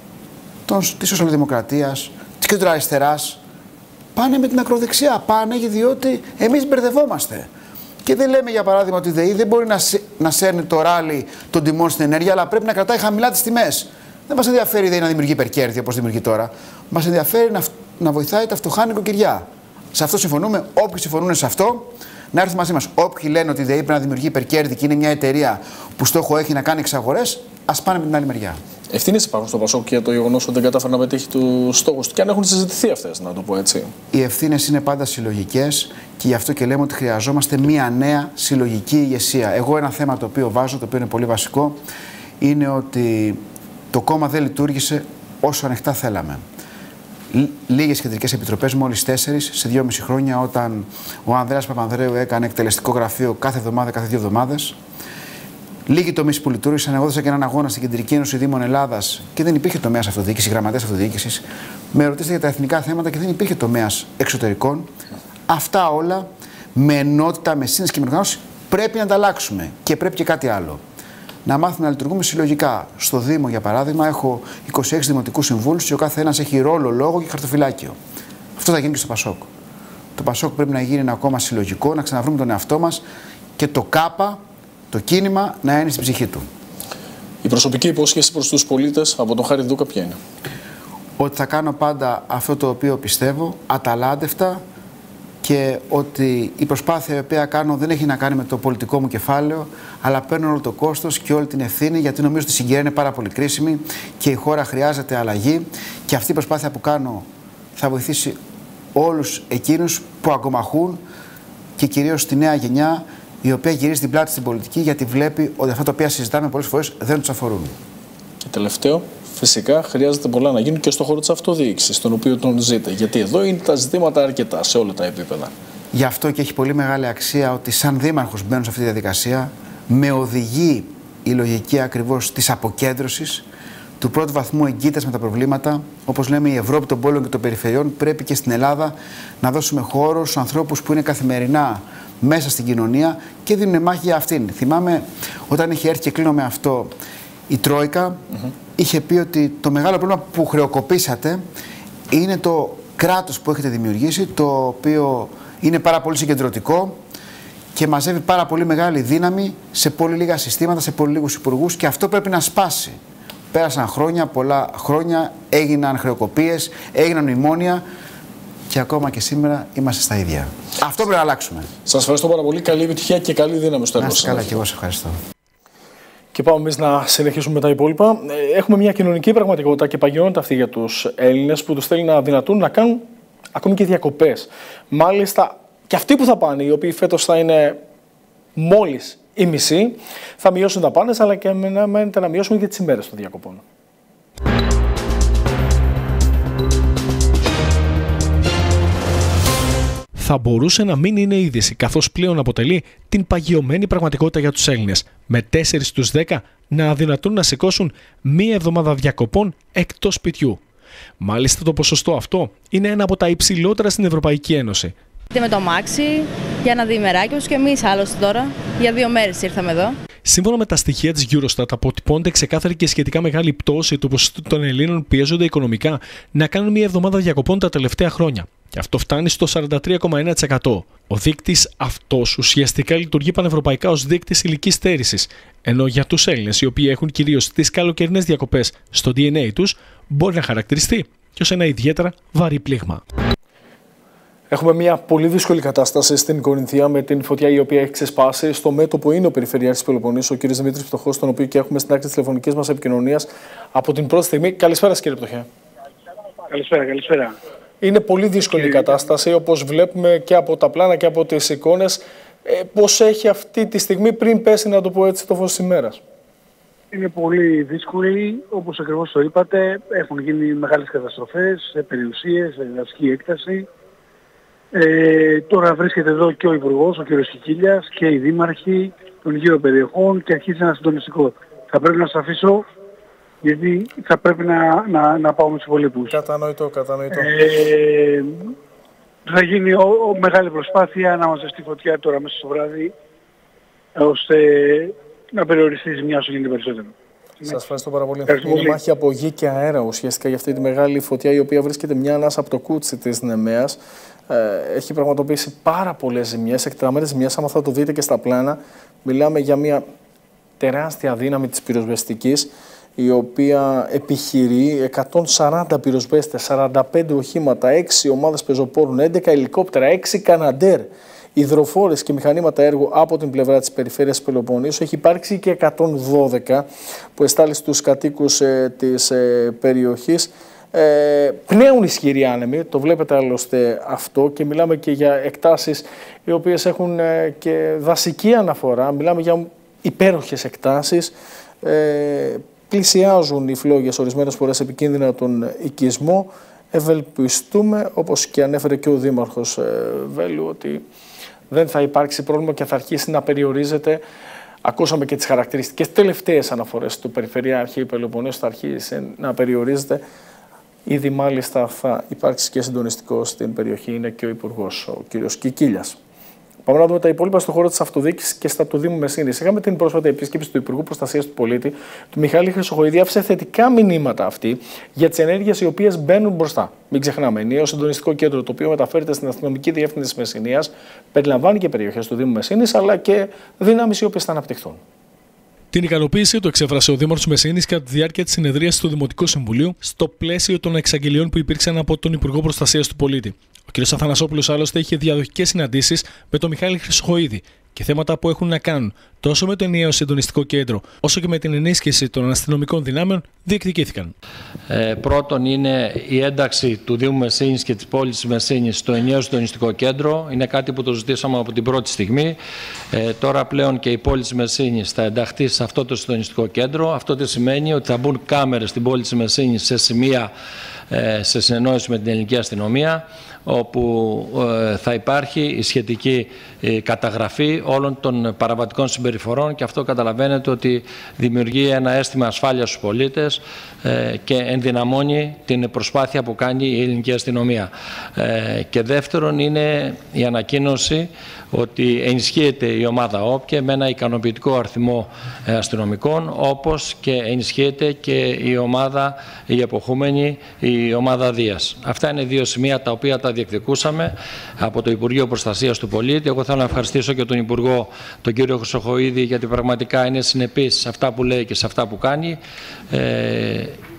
της σοσιαλδημοκρατίας, της κεντροαριστεράς, πάνε με την ακροδεξιά. Πάνε διότι εμείς μπερδευόμαστε. Και δεν λέμε για παράδειγμα ότι η ΔΕΗ δεν μπορεί να, να σέρνει το ράλι των τιμών στην ενέργεια, αλλά πρέπει να κρατάει χαμηλά τις τιμές. Δεν μας ενδιαφέρει η ΔΕΗ να δημιουργεί υπερκέρδη όπως δημιουργεί τώρα. Μας ενδιαφέρει να, να βοηθάει τα φτωχά νοικοκυριά. Σε αυτό συμφωνούμε. Όποιοι συμφωνούν σε αυτό, να έρθουν μαζί μας. Όποιοι λένε ότι η ΔΕΗ πρέπει να δημιουργεί υπερκέρδη και είναι μια εταιρεία που στόχο έχει να κάνει εξαγορές, ας πάνε με την άλλη μεριά. Ευθύνες υπάρχουν στο Πασόκ για το γεγονός ότι δεν κατάφερε να πετύχει τους στόχους του και αν έχουν συζητηθεί αυτές, να το πω έτσι. Οι ευθύνες είναι πάντα συλλογικές και γι' αυτό και λέμε ότι χρειαζόμαστε μια νέα συλλογική ηγεσία. Εγώ ένα θέμα το οποίο βάζω, το οποίο είναι πολύ βασικό, είναι ότι το κόμμα δεν λειτουργήσε όσο ανοιχτά θέλαμε. Λίγες κεντρικές επιτροπές, μόλις τέσσερις σε δυόμιση χρόνια, όταν ο Ανδρέας Παπανδρέου έκανε εκτελεστικό γραφείο κάθε εβδομάδα, κάθε δύο εβδομάδες. Λίγοι τομείς που λειτουργήσαν. Εγώ έδωσα και έναν αγώνα στην Κεντρική Ένωση Δήμων Ελλάδας και δεν υπήρχε τομέας αυτοδιοίκηση, γραμματέας αυτοδιοίκησης. Με ρωτήσατε για τα εθνικά θέματα και δεν υπήρχε τομέας εξωτερικών. Αυτά όλα με ενότητα, με σύνδεση και με οργάνωση πρέπει να τα αλλάξουμε και πρέπει και κάτι άλλο. Να μάθουμε να λειτουργούμε συλλογικά. Στο Δήμο, για παράδειγμα, έχω είκοσι έξι δημοτικούς συμβούλους και ο κάθε ένας έχει ρόλο, λόγο και χαρτοφυλάκιο. Αυτό θα γίνει και στο Πασόκ. Το Πασόκ πρέπει να γίνει ένα κόμμα συλλογικό, να ξαναβρούμε τον εαυτό μας και το ΚΑΠΑ, το κίνημα, να είναι στην ψυχή του. Η προσωπική υπόσχεση προς τους πολίτες από τον Χάρη Δούκα ποια είναι? Ότι θα κάνω πάντα αυτό το οποίο πιστεύω, αταλάντευτα, και ότι η προσπάθεια η οποία κάνω δεν έχει να κάνει με το πολιτικό μου κεφάλαιο, αλλά παίρνω όλο το κόστος και όλη την ευθύνη, γιατί νομίζω ότι η συγκυρία είναι πάρα πολύ κρίσιμη και η χώρα χρειάζεται αλλαγή και αυτή η προσπάθεια που κάνω θα βοηθήσει όλους εκείνους που αγκομαχούν και κυρίως τη νέα γενιά, η οποία γυρίζει την πλάτη στην πολιτική γιατί βλέπει ότι αυτά τα οποία συζητάμε πολλές φορές δεν τους αφορούν. Και τελευταίο, φυσικά χρειάζεται πολλά να γίνουν και στον χώρο της αυτοδιοίκησης, τον οποίο τον ζείτε. Γιατί εδώ είναι τα ζητήματα αρκετά σε όλα τα επίπεδα. Γι' αυτό και έχει πολύ μεγάλη αξία ότι σαν δήμαρχος μπαίνω σε αυτή τη διαδικασία, με οδηγεί η λογική ακριβώς της αποκέντρωσης, του πρώτου βαθμού εγκύτητας με τα προβλήματα. Όπως λέμε, η Ευρώπη των πόλεων και των περιφερειών πρέπει και στην Ελλάδα να δώσουμε χώρο στους ανθρώπους που είναι καθημερινά μέσα στην κοινωνία και δίνουν μάχη για αυτήν. Θυμάμαι όταν είχε έρθει και κλείνω με αυτό η Τρόικα, mm-hmm. είχε πει ότι το μεγάλο πρόβλημα που χρεοκοπήσατε είναι το κράτος που έχετε δημιουργήσει, το οποίο είναι πάρα πολύ συγκεντρωτικό και μαζεύει πάρα πολύ μεγάλη δύναμη σε πολύ λίγα συστήματα, σε πολύ λίγους υπουργούς και αυτό πρέπει να σπάσει. Πέρασαν χρόνια, πολλά χρόνια, έγιναν χρεοκοπίες, έγιναν μνημόνια και ακόμα και σήμερα είμαστε στα ίδια. Αυτό πρέπει να αλλάξουμε. Σας ευχαριστώ πάρα πολύ. Καλή επιτυχία και καλή δύναμη στο έργο σας. Να είστε καλά και εγώ σας ευχαριστώ. Και πάμε εμείς να συνεχίσουμε με τα υπόλοιπα. Έχουμε μια κοινωνική πραγματικότητα και παγιώνεται αυτή για τους Έλληνες που τους θέλει να δυνατούν να κάνουν ακόμη και διακοπές. Μάλιστα, και αυτοί που θα πάνε, οι οποίοι φέτος θα είναι μόλις οι μισοί, θα μειώσουν τα πάνες, αλλά και μένετε να μειώσουμε και τις ημέρες των διακοπών. Θα μπορούσε να μην είναι είδηση, καθώς πλέον αποτελεί την παγιωμένη πραγματικότητα για τους Έλληνες, με τέσσερις στους δέκα να αδυνατούν να σηκώσουν μία εβδομάδα διακοπών εκτός σπιτιού. Μάλιστα, το ποσοστό αυτό είναι ένα από τα υψηλότερα στην Ευρωπαϊκή Ένωση. Με το μάξι για ένα διημεράκι, όπως και εμείς άλλωστε τώρα, για δύο μέρες ήρθαμε εδώ. Σύμφωνα με τα στοιχεία της Eurostat, αποτυπώνεται ξεκάθαρη και σχετικά μεγάλη πτώση του ποσοστού των Ελλήνων που πιέζονται οικονομικά να κάνουν μία εβδομάδα διακοπών τα τελευταία χρόνια. Και αυτό φτάνει στο σαράντα τρία κόμμα ένα τοις εκατό. Ο δείκτης αυτός ουσιαστικά λειτουργεί πανευρωπαϊκά ως δείκτης ηλικής στέρησης, ενώ για τους Έλληνες, οι οποίοι έχουν κυρίως τις καλοκαιρινές διακοπές στο ντι εν έι τους, μπορεί να χαρακτηριστεί και ως ένα ιδιαίτερα βαρύ πλήγμα. Έχουμε μια πολύ δύσκολη κατάσταση στην Κορινθία με την φωτιά η οποία έχει ξεσπάσει. Στο μέτωπο είναι ο Περιφερειάρχης της Πελοποννήσου, ο κ. Δημήτρης Πτωχός, τον οποίο και έχουμε στην άκρη της τηλεφωνικής μας επικοινωνίας από την πρώτη στιγμή. Καλησπέρα, κύριε Πτωχέ. Καλησπέρα, καλησπέρα. Είναι πολύ δύσκολη η κατάσταση, όπως βλέπουμε και από τα πλάνα και από τις εικόνες. Ε, πώς έχει αυτή τη στιγμή πριν πέσει, να το πω έτσι, το φως της ημέρας? Είναι πολύ δύσκολη, όπως ακριβώς το είπατε. Έχουν γίνει μεγάλες καταστροφές σε περιουσίες, σε δασική έκταση. Ε, τώρα βρίσκεται εδώ και ο Υπουργός, ο κ. Κικίλιας, και οι δήμαρχοι των γύρω περιοχών και αρχίζει ένα συντονιστικό. Θα πρέπει να σας αφήσω, γιατί θα πρέπει να, να, να πάω με τους υπολείπους. Κατανοητό, κατανοητό. Ε, θα γίνει ο, ο, μεγάλη προσπάθεια να μαζευτεί φωτιά τώρα μέσα στο βράδυ, ώστε να περιοριστεί η ζημιά όσο γίνεται περισσότερο. Σας ευχαριστώ πάρα πολύ. Ευχαριστώ Είναι πολύ. μάχη από γη και αέρα ουσιαστικά για αυτή τη μεγάλη φωτιά, η οποία βρίσκεται μια ανάσα από το κούτσι της Νεμαίας. Ε, έχει πραγματοποιήσει πάρα πολλές ζημιές, εκτεταμένες ζημιές. Άμα θα το δείτε και στα πλάνα, μιλάμε για μια τεράστια δύναμη της πυροσβεστικής, η οποία επιχειρεί εκατόν σαράντα πυροσβέστες, σαράντα πέντε οχήματα, έξι ομάδες πεζοπόρων, έντεκα ελικόπτερα, έξι καναντέρ, υδροφόρες και μηχανήματα έργου από την πλευρά της περιφέρειας Πελοποννήσου. Έχει υπάρξει και εκατόν δώδεκα που εστάλει στους κατοίκους ε, της ε, περιοχής. Ε, πνέουν ισχυροί άνεμοι, το βλέπετε άλλωστε αυτό, και μιλάμε και για εκτάσεις οι οποίες έχουν ε, και δασική αναφορά. Μιλάμε για υπέροχες εκτάσεις. Ε, πλησιάζουν οι φλόγες ορισμένες φορές επικίνδυνα τον οικισμό. Ευελπιστούμε, όπως και ανέφερε και ο Δήμαρχος ε, Βέλου, ότι δεν θα υπάρξει πρόβλημα και θα αρχίσει να περιορίζεται. Ακούσαμε και τις χαρακτηριστικές τελευταίες αναφορές του Περιφερειάρχη Πελοποννήσου, θα αρχίσει να περιορίζεται. Ήδη μάλιστα θα υπάρξει και συντονιστικό στην περιοχή, είναι και ο Υπουργός, ο κ. Κικίλιας. Πάμε να δούμε τα υπόλοιπα στο χώρο της αυτοδιοίκησης και στα του Δήμου Μεσίνης. Είχαμε την πρόσφατη επίσκεψη του Υπουργού Προστασίας του Πολίτη, του Μιχάλη Χρυσοχοϊδή. Άφησε θετικά μηνύματα αυτή για τις ενέργειες οι οποίες μπαίνουν μπροστά. Μην ξεχνάμε, ενιαίο συντονιστικό κέντρο, το οποίο μεταφέρεται στην Αστυνομική Διεύθυνση της Μεσσηνίας, περιλαμβάνει και περιοχές του Δήμου Μεσίνης, αλλά και δυνάμεις οι οποίες θα αναπτυχθούν. Την ικανοποίηση του εξέφρασε ο Δήμαρχος Μεσίνης κατά τη διάρκεια της συνεδρίας του Δημοτικού Συμβουλίου, στο πλαίσιο των εξαγγελιών που υπήρξαν από τον Υπουργό Προστασίας του Πολίτη. Ο κ. Αθανασόπουλος άλλωστε είχε διαδοχικές συναντήσεις με τον Μιχάλη Χρυσοχοϊδή και θέματα που έχουν να κάνουν τόσο με το ενιαίο συντονιστικό κέντρο, όσο και με την ενίσχυση των αστυνομικών δυνάμεων διεκδικήθηκαν. Ε, πρώτον είναι η ένταξη του Δήμου Μεσίνης και της πόλης της Μεσίνης στο ενιαίο συντονιστικό κέντρο. Είναι κάτι που το ζητήσαμε από την πρώτη στιγμή. Ε, τώρα πλέον και η πόλη της Μεσίνης θα ενταχθεί σε αυτό το συντονιστικό κέντρο. Αυτό τι σημαίνει ότι θα μπουν κάμερες στην πόλη της Μεσίνης σε σημεία ε, σε συνεννόηση με την ελληνική αστυνομία, όπου ε, θα υπάρχει η σχετική ε, καταγραφή όλων των παραβατικών συμπεριφορών, και αυτό καταλαβαίνετε ότι δημιουργεί ένα αίσθημα ασφάλειας στους πολίτες ε, και ενδυναμώνει την προσπάθεια που κάνει η ελληνική αστυνομία. Ε, και δεύτερον είναι η ανακοίνωση ότι ενισχύεται η ομάδα ΟΠΚΕ με ένα ικανοποιητικό αριθμό αστυνομικών, όπως και ενισχύεται και η ομάδα, η εποχούμενη, η ομάδα Δίας. Αυτά είναι δύο σημεία τα οποία τα διεκδικούσαμε από το Υπουργείο Προστασίας του Πολίτη. Εγώ θέλω να ευχαριστήσω και τον Υπουργό, τον κύριο Χρυσοχοϊδή, γιατί πραγματικά είναι συνεπής σε αυτά που λέει και σε αυτά που κάνει. Ε,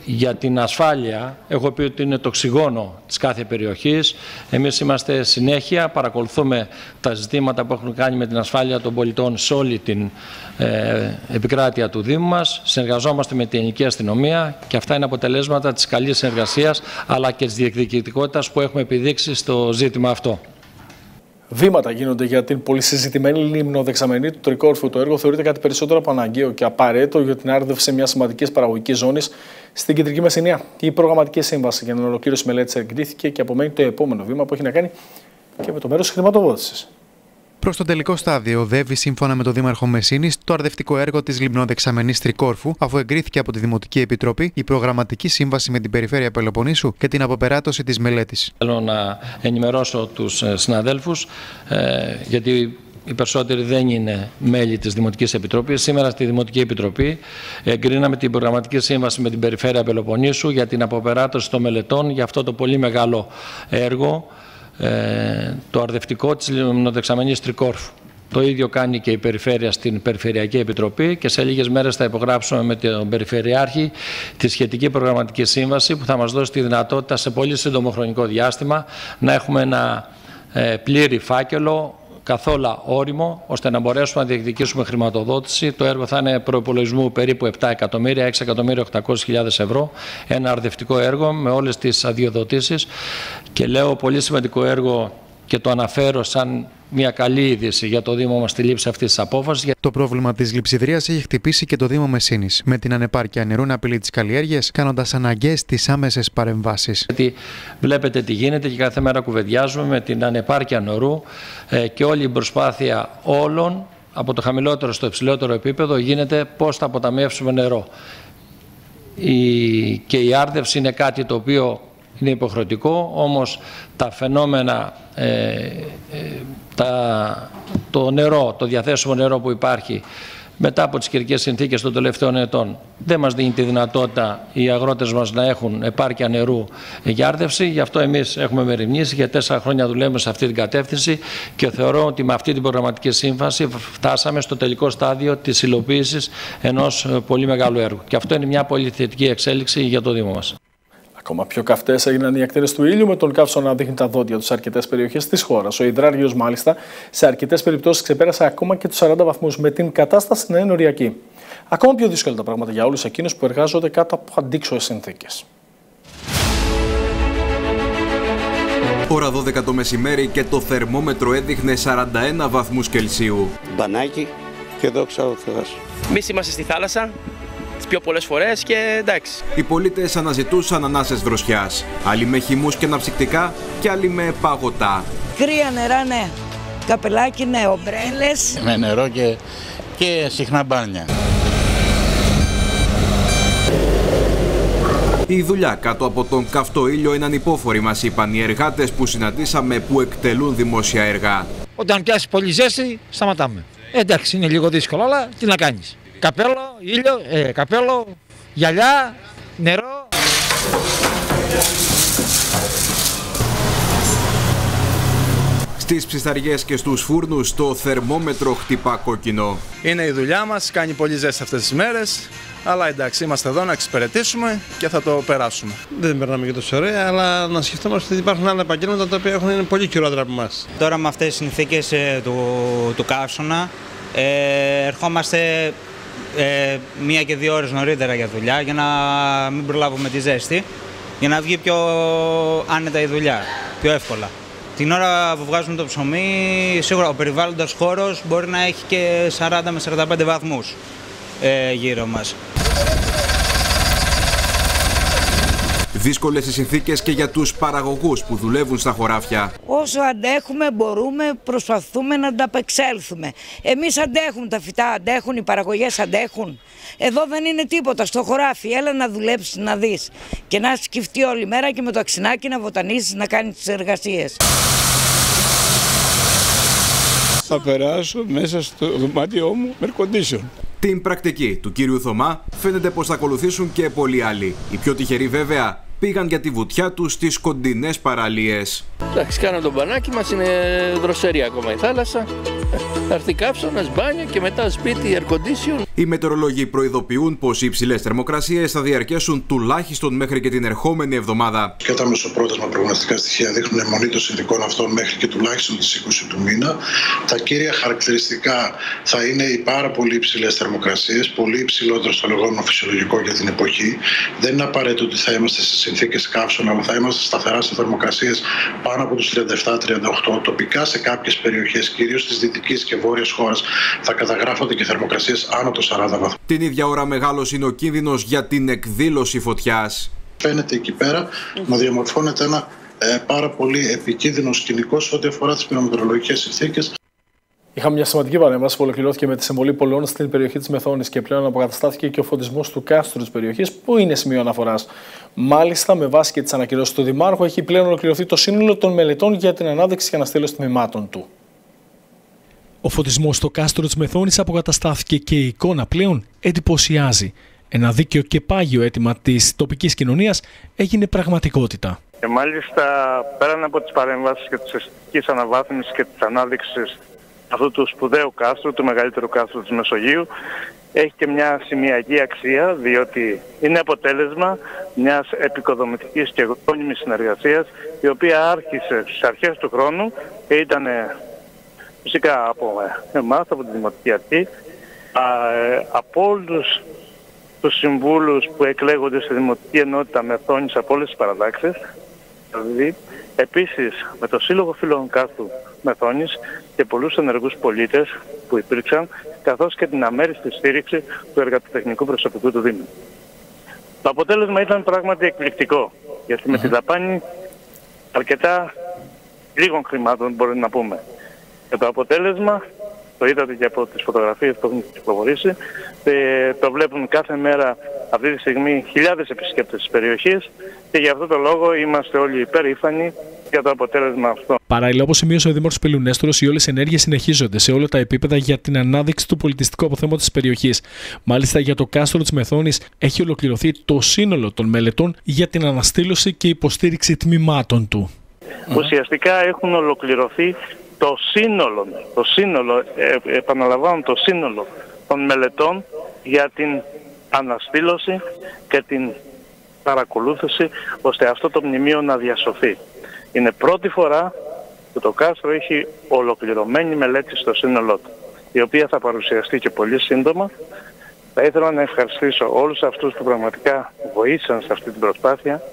για την ασφάλεια, έχω πει ότι είναι το οξυγόνο της κάθε περιοχής. Εμείς είμαστε συνέχεια, παρακολουθούμε τα ζητήματα που έχουν κάνει με την ασφάλεια των πολιτών σε όλη την ε, επικράτεια του Δήμου μας. Συνεργαζόμαστε με την ελληνική αστυνομία και αυτά είναι αποτελέσματα της καλής συνεργασίας αλλά και της διεκδικητικότητας που έχουμε επιδείξει στο ζήτημα αυτό. Βήματα γίνονται για την πολυσυζητημένη λιμνοδεξαμενή του Τρικόρφου. Το έργο θεωρείται κάτι περισσότερο από αναγκαίο και απαραίτητο για την άρδευση μιας σημαντικής παραγωγικής ζώνης στην κεντρική Μεσσηνία. Η προγραμματική σύμβαση για την ολοκλήρωση μελέτης εγκρίθηκε και απομένει το επόμενο βήμα που έχει να κάνει και με το μέρος της χρηματοδότησης. Προς το τελικό στάδιο οδεύει, σύμφωνα με τον Δήμαρχο Μεσσήνης, το αρδευτικό έργο της λιμνοδεξαμενής Τρικόρφου, αφού εγκρίθηκε από τη Δημοτική Επιτροπή η προγραμματική σύμβαση με την Περιφέρεια Πελοποννήσου και την αποπεράτωση της μελέτης. Θέλω να ενημερώσω τους συναδέλφους, ε, γιατί οι περισσότεροι δεν είναι μέλη της Δημοτικής Επιτροπής. Σήμερα στη Δημοτική Επιτροπή εγκρίναμε την προγραμματική σύμβαση με την Περιφέρεια Πελοποννήσου για την αποπεράτωση των μελετών για αυτό το πολύ μεγάλο έργο, το αρδευτικό της λιμνοδεξαμενής Τρικόρφου. Το ίδιο κάνει και η Περιφέρεια στην Περιφερειακή Επιτροπή και σε λίγες μέρες θα υπογράψουμε με τον Περιφερειάρχη τη σχετική προγραμματική σύμβαση που θα μας δώσει τη δυνατότητα σε πολύ σύντομο χρονικό διάστημα να έχουμε ένα ε, πλήρη φάκελο, καθόλου όριμο, ώστε να μπορέσουμε να διεκδικήσουμε χρηματοδότηση. Το έργο θα είναι προϋπολογισμού περίπου επτά εκατομμύρια, έξι εκατομμύρια οκτακόσιες χιλιάδες ευρώ. Ένα αρδευτικό έργο με όλες τις αδειοδοτήσεις. Και λέω πολύ σημαντικό έργο και το αναφέρω σαν μια καλή είδηση για το Δήμο μας στη λήψη αυτής της απόφασης. Το πρόβλημα της λειψιδρίας έχει χτυπήσει και το Δήμο Μεσσήνης, με την ανεπάρκεια νερού να απειλεί τις καλλιέργειες, κάνοντας αναγκαίες τις άμεσες παρεμβάσεις. Γιατί βλέπετε τι γίνεται και κάθε μέρα κουβεντιάζουμε με την ανεπάρκεια νερού ε, και όλη η προσπάθεια όλων από το χαμηλότερο στο υψηλότερο επίπεδο γίνεται πώς θα αποταμιεύσουμε νερό. Η... Και η άρδευση είναι κάτι το οποίο είναι υποχρεωτικό, όμως τα φαινόμενα, ε, ε, τα, το νερό, το διαθέσιμο νερό που υπάρχει μετά από τις καιρικές συνθήκες των τελευταίων ετών δεν μας δίνει τη δυνατότητα οι αγρότες μας να έχουν επάρκεια νερού για άρδευση. Γι' αυτό εμείς έχουμε μεριμνήσει, για τέσσερα χρόνια δουλεύουμε σε αυτή την κατεύθυνση και θεωρώ ότι με αυτή την προγραμματική σύμβαση φτάσαμε στο τελικό στάδιο της υλοποίησης ενός πολύ μεγάλου έργου. Και αυτό είναι μια πολύ θετική εξέλιξη για το Δήμο μας. Ακόμα πιο καυτές έγιναν οι ακτίνες του ήλιου, με τον καύσωνα να δείχνει τα δόντια του σε αρκετές περιοχές της χώρας. Ο υδράριος, μάλιστα, σε αρκετές περιπτώσεις ξεπέρασε ακόμα και τους σαράντα βαθμούς, με την κατάσταση να είναι οριακή. Ακόμα πιο δύσκολα τα πράγματα για όλους εκείνους που εργάζονται κάτω από αντίξωες συνθήκες. Ώρα δώδεκα το μεσημέρι και το θερμόμετρο έδειχνε σαράντα ένα βαθμούς Κελσίου. Μπανάκι και δόξα ο Θεός. Εμείς είμαστε στη θάλασσα πιο πολλές φορές και εντάξει. Οι πολίτες αναζητούσαν ανάσες δροσιάς. Άλλοι με χυμούς και αναψυκτικά και άλλοι με παγωτά. Κρύα νερά, ναι. Καπελάκι, ναι. Ομπρέλες. Με νερό και, και συχνά μπάνια. Η δουλειά κάτω από τον καυτό ήλιο είναι ανυπόφορη, μας είπαν οι εργάτες που συναντήσαμε που εκτελούν δημόσια έργα. Όταν πιάσει πολύ ζέστη, σταματάμε. Ε, εντάξει, είναι λίγο δύσκολο, αλλά τι να κάνεις. Καπέλο, ήλιο, ε, καπέλο, γυαλιά, νερό. Στις ψισταριές και στους φούρνους το θερμόμετρο χτυπά κόκκινο. Είναι η δουλειά μας, κάνει πολύ ζέστη αυτές τις μέρες, αλλά εντάξει, είμαστε εδώ να εξυπηρετήσουμε και θα το περάσουμε. Δεν περνάμε και τόσο ωραία, αλλά να σκεφτόμαστε ότι υπάρχουν άλλα επαγγέλματα τα οποία έχουν πολύ χειρότερα από εμάς. Τώρα με αυτές τις συνθήκες ε, του, του καύσωνα ε, ερχόμαστε Ε, μία και δύο ώρες νωρίτερα για δουλειά για να μην προλάβουμε τη ζέστη, για να βγει πιο άνετα η δουλειά, πιο εύκολα. Την ώρα που βγάζουμε το ψωμί, σίγουρα ο περιβάλλοντας χώρος μπορεί να έχει και σαράντα με σαράντα πέντε βαθμούς ε, γύρω μας. Δύσκολες οι συνθήκες και για τους παραγωγούς που δουλεύουν στα χωράφια. Όσο αντέχουμε μπορούμε, προσπαθούμε να ανταπεξέλθουμε. Εμείς αντέχουμε, τα φυτά αντέχουν, οι παραγωγές αντέχουν. Εδώ δεν είναι τίποτα, στο χωράφι, έλα να δουλέψεις, να δεις. Και να σκεφτεί όλη μέρα και με το αξινάκι να βοτανίσεις, να κάνεις τις εργασίες. Θα περάσω μέσα στο δωμάτιό μου με air condition. Την πρακτική του κύριου Θωμά φαίνεται πως θα ακολουθήσουν και πολλοί άλλοι. Οι πιο τυχεροί βέβαια πήγαν για τη βουτιά τους στις κοντινές παραλίες. Εντάξει, κάναμε τον μπανάκι μας, είναι δροσερή ακόμα η θάλασσα. Θα έρθει καύσωνας, μπάνιο και μετά σπίτι, air condition. Οι μετεωρολόγοι προειδοποιούν πως οι υψηλές θερμοκρασίες θα διαρκέσουν τουλάχιστον μέχρι και την ερχόμενη εβδομάδα. Και τα μεσοπρόθεσμα προγνωστικά στοιχεία δείχνουν αιμονή των συνθηκών αυτών μέχρι και τουλάχιστον τις είκοσι του μήνα. Τα κύρια χαρακτηριστικά θα είναι οι πάρα πολύ υψηλές θερμοκρασίες, πολύ υψηλότερο στο λεγόμενο φυσιολογικό για την εποχή. Δεν είναι απαραίτητο ότι θα είμαστε σε συνθήκες καύσωνα, αλλά θα είμαστε σταθερά σε θερμοκρασίες πάνω από τους τριάντα επτά τριάντα οκτώ. Τοπικά σε κάποιες περιοχές, κυρίως της δυτικής και βόρειας χώρας, θα καταγράφονται και θερμοκρασίες άνω των σαράντα βαθμών. Την ίδια ώρα μεγάλος είναι ο κίνδυνος για την εκδήλωση φωτιάς. Φαίνεται εκεί πέρα να διαμορφώνεται ένα ε, πάρα πολύ επικίνδυνο σκηνικό σε ό,τι αφορά τις πυρομετεωρολογικές συνθήκες. Είχαμε μια σημαντική παρέμβαση που ολοκληρώθηκε με τη συμβολή πολλών στην περιοχή της Μεθόνης και πλέον αποκαταστάθηκε και ο φωτισμός του κάστρου της περιοχής, που είναι σημείο αναφοράς. Μάλιστα, με βάση και τις ανακοινώσεις του Δημάρχου, έχει πλέον ολοκληρωθεί το σύνολο των μελετών για την ανάδειξη και αναστήλωση τμήματων του. Ο φωτισμός στο κάστρο της Μεθόνης αποκαταστάθηκε και η εικόνα πλέον εντυπωσιάζει. Ένα δίκαιο και πάγιο αίτημα της τοπικής κοινωνίας έγινε πραγματικότητα. Και μάλιστα, πέραν από τις παρεμβάσεις και της αισθητικής αναβάθμισης και της ανάδειξης αυτού του σπουδαίου κάστρου, του μεγαλύτερου κάστρου της Μεσογείου, έχει και μια σημειακή αξία, διότι είναι αποτέλεσμα μιας επικοδομητικής και γόνιμης συνεργασίας, η οποία άρχισε στις αρχές του χρόνου και ήταν φυσικά από εμάς, από τη Δημοτική Αρχή, από όλους τους συμβούλους που εκλέγονται στη Δημοτική Ενότητα Μεθόνης από όλες τις παρατάξεις, δηλαδή επίσης με το Σύλλογο Φίλων Κάστρου Μεθόνης και πολλούς ενεργούς πολίτες που υπήρξαν, καθώς και την αμέριστη στήριξη του εργατοτεχνικού προσωπικού του Δήμου. Το αποτέλεσμα ήταν πράγματι εκπληκτικό, γιατί με τη δαπάνη αρκετά λίγων χρημάτων μπορεί να πούμε. Και το αποτέλεσμα, το είδατε και από τις φωτογραφίες που έχουν κυκλοφορήσει, το βλέπουν κάθε μέρα αυτή τη στιγμή χιλιάδες επισκέπτες της περιοχής και για αυτό το λόγο είμαστε όλοι υπερήφανοι για το αποτέλεσμα αυτό. Παράλληλα, όπως σημείωσε ο Δήμαρχος Πελουνέστρος, οι όλες οι ενέργειες συνεχίζονται σε όλα τα επίπεδα για την ανάδειξη του πολιτιστικού αποθέματος της περιοχής. Μάλιστα, για το κάστρο της Μεθόνης έχει ολοκληρωθεί το σύνολο των μελετών για την αναστήλωση και υποστήριξη τμήματων του. Ουσιαστικά έχουν ολοκληρωθεί το σύνολο, το σύνολο, ε, επαναλαμβάνω το σύνολο των μελετών για την αναστήλωση και την παρακολούθηση, ώστε αυτό το μνημείο να διασωθεί. Είναι πρώτη φορά που το κάστρο έχει ολοκληρωμένη μελέτη στο σύνολό του, η οποία θα παρουσιαστεί και πολύ σύντομα. Θα ήθελα να ευχαριστήσω όλους αυτούς που πραγματικά βοήθησαν σε αυτή την προσπάθεια.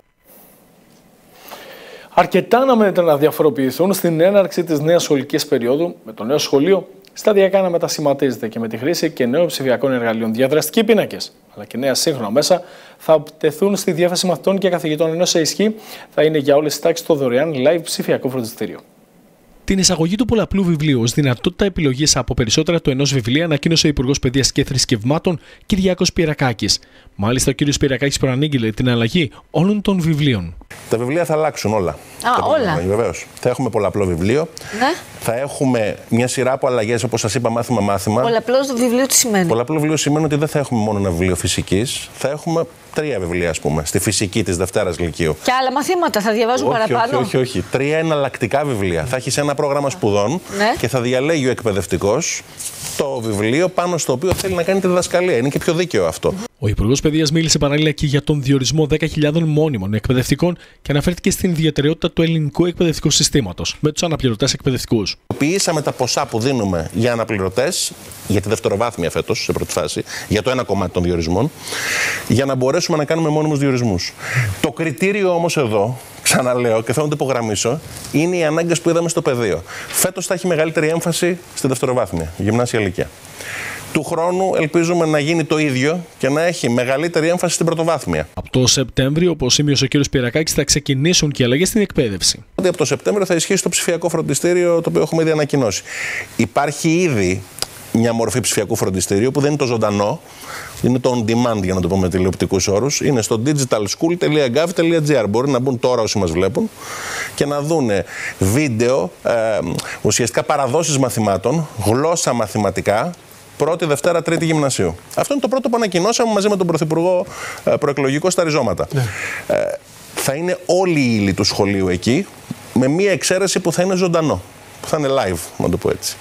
Αρκετά αναμένεται να διαφοροποιηθούν στην έναρξη της νέας σχολικής περίοδου, με το νέο σχολείο σταδιακά να μετασχηματίζεται και με τη χρήση και νέων ψηφιακών εργαλείων. Διαδραστικοί πίνακες αλλά και νέα σύγχρονα μέσα θα τεθούν στη διάθεση μαθητών και καθηγητών, ενώ σε ισχύ θα είναι για όλες τις τάξεις το δωρεάν live ψηφιακό φροντιστήριο. Την εισαγωγή του πολλαπλού βιβλίου ως δυνατότητα επιλογής από περισσότερα του ενός βιβλία ανακοίνωσε ο Υπουργός Παιδείας και Θρησκευμάτων Κυριάκος Πυρακάκης. Μάλιστα, ο κ. Πυρακάκης προανήγγειλε την αλλαγή όλων των βιβλίων. Τα βιβλία θα αλλάξουν όλα. Α, όλα. Βεβαίως. Θα έχουμε πολλαπλό βιβλίο. Ναι. Θα έχουμε μια σειρά από αλλαγές, όπως σας είπα, μάθημα-μάθημα. Πολλαπλό βιβλίο τι σημαίνει? Πολλαπλό βιβλίο σημαίνει ότι δεν θα έχουμε μόνο ένα βιβλίο φυσικής. Θα έχουμε τρία βιβλία, ας πούμε, στη φυσική της Δευτέρας Λυκείου. Και άλλα μαθήματα θα διαβάζουν όχι, παραπάνω? Όχι, όχι, όχι. Τρία εναλλακτικά βιβλία. Θα έχεις ένα πρόγραμμα σπουδών, ναι, και θα διαλέγει ο εκπαιδευτικός το βιβλίο πάνω στο οποίο θέλει να κάνει τη διδασκαλία. Είναι και πιο δίκαιο αυτό. Ο Υπουργός Παιδείας μίλησε παράλληλα και για τον διορισμό δέκα χιλιάδων μόνιμων εκπαιδευτικών και αναφέρθηκε στην ιδιαιτερότητα του ελληνικού εκπαιδευτικού συστήματος με τους αναπληρωτές εκπαιδευτικούς. Ποιήσαμε τα ποσά που δίνουμε για αναπληρωτές, για τη δευτεροβάθμια φέτος, σε πρώτη φάση, για το ένα κομμάτι των διορισμών, για να μπορέσουμε να κάνουμε μόνιμους διορισμούς. Το κριτήριο όμως εδώ, ξαναλέω και θέλω να το υπογραμμίσω, είναι οι ανάγκες που είδαμε στο πεδίο. Φέτος θα έχει μεγαλύτερη έμφαση στη δευτεροβάθμια, γυμνάσια ηλικία. Του χρόνου ελπίζουμε να γίνει το ίδιο και να έχει μεγαλύτερη έμφαση στην πρωτοβάθμια. Από το Σεπτέμβριο, όπως σημείωσε ο κ. Πυρακάκης, θα ξεκινήσουν και αλλαγές στην εκπαίδευση. Από το Σεπτέμβριο θα ισχύσει το ψηφιακό φροντιστήριο, το οποίο έχουμε ήδη ανακοινώσει. Υπάρχει ήδη μια μορφή ψηφιακού φροντιστηρίου που δεν είναι το ζωντανό, είναι το on demand, για να το πούμε με τηλεοπτικούς όρους. Είναι στο digital school τελεία gov τελεία gr. Μπορεί να μπουν τώρα όσοι μας βλέπουν και να δούνε βίντεο, ε, ουσιαστικά παραδόσεις μαθημάτων, γλώσσα μαθηματικά, πρώτη, Δευτέρα, Τρίτη γυμνασίου. Αυτό είναι το πρώτο που ανακοινώσαμε μαζί με τον Πρωθυπουργό ε, προεκλογικό στα ριζώματα. Ναι. Ε, θα είναι όλη η ύλη του σχολείου εκεί, με μία εξαίρεση που θα είναι ζωντανό. Που θα είναι live, να το πω έτσι.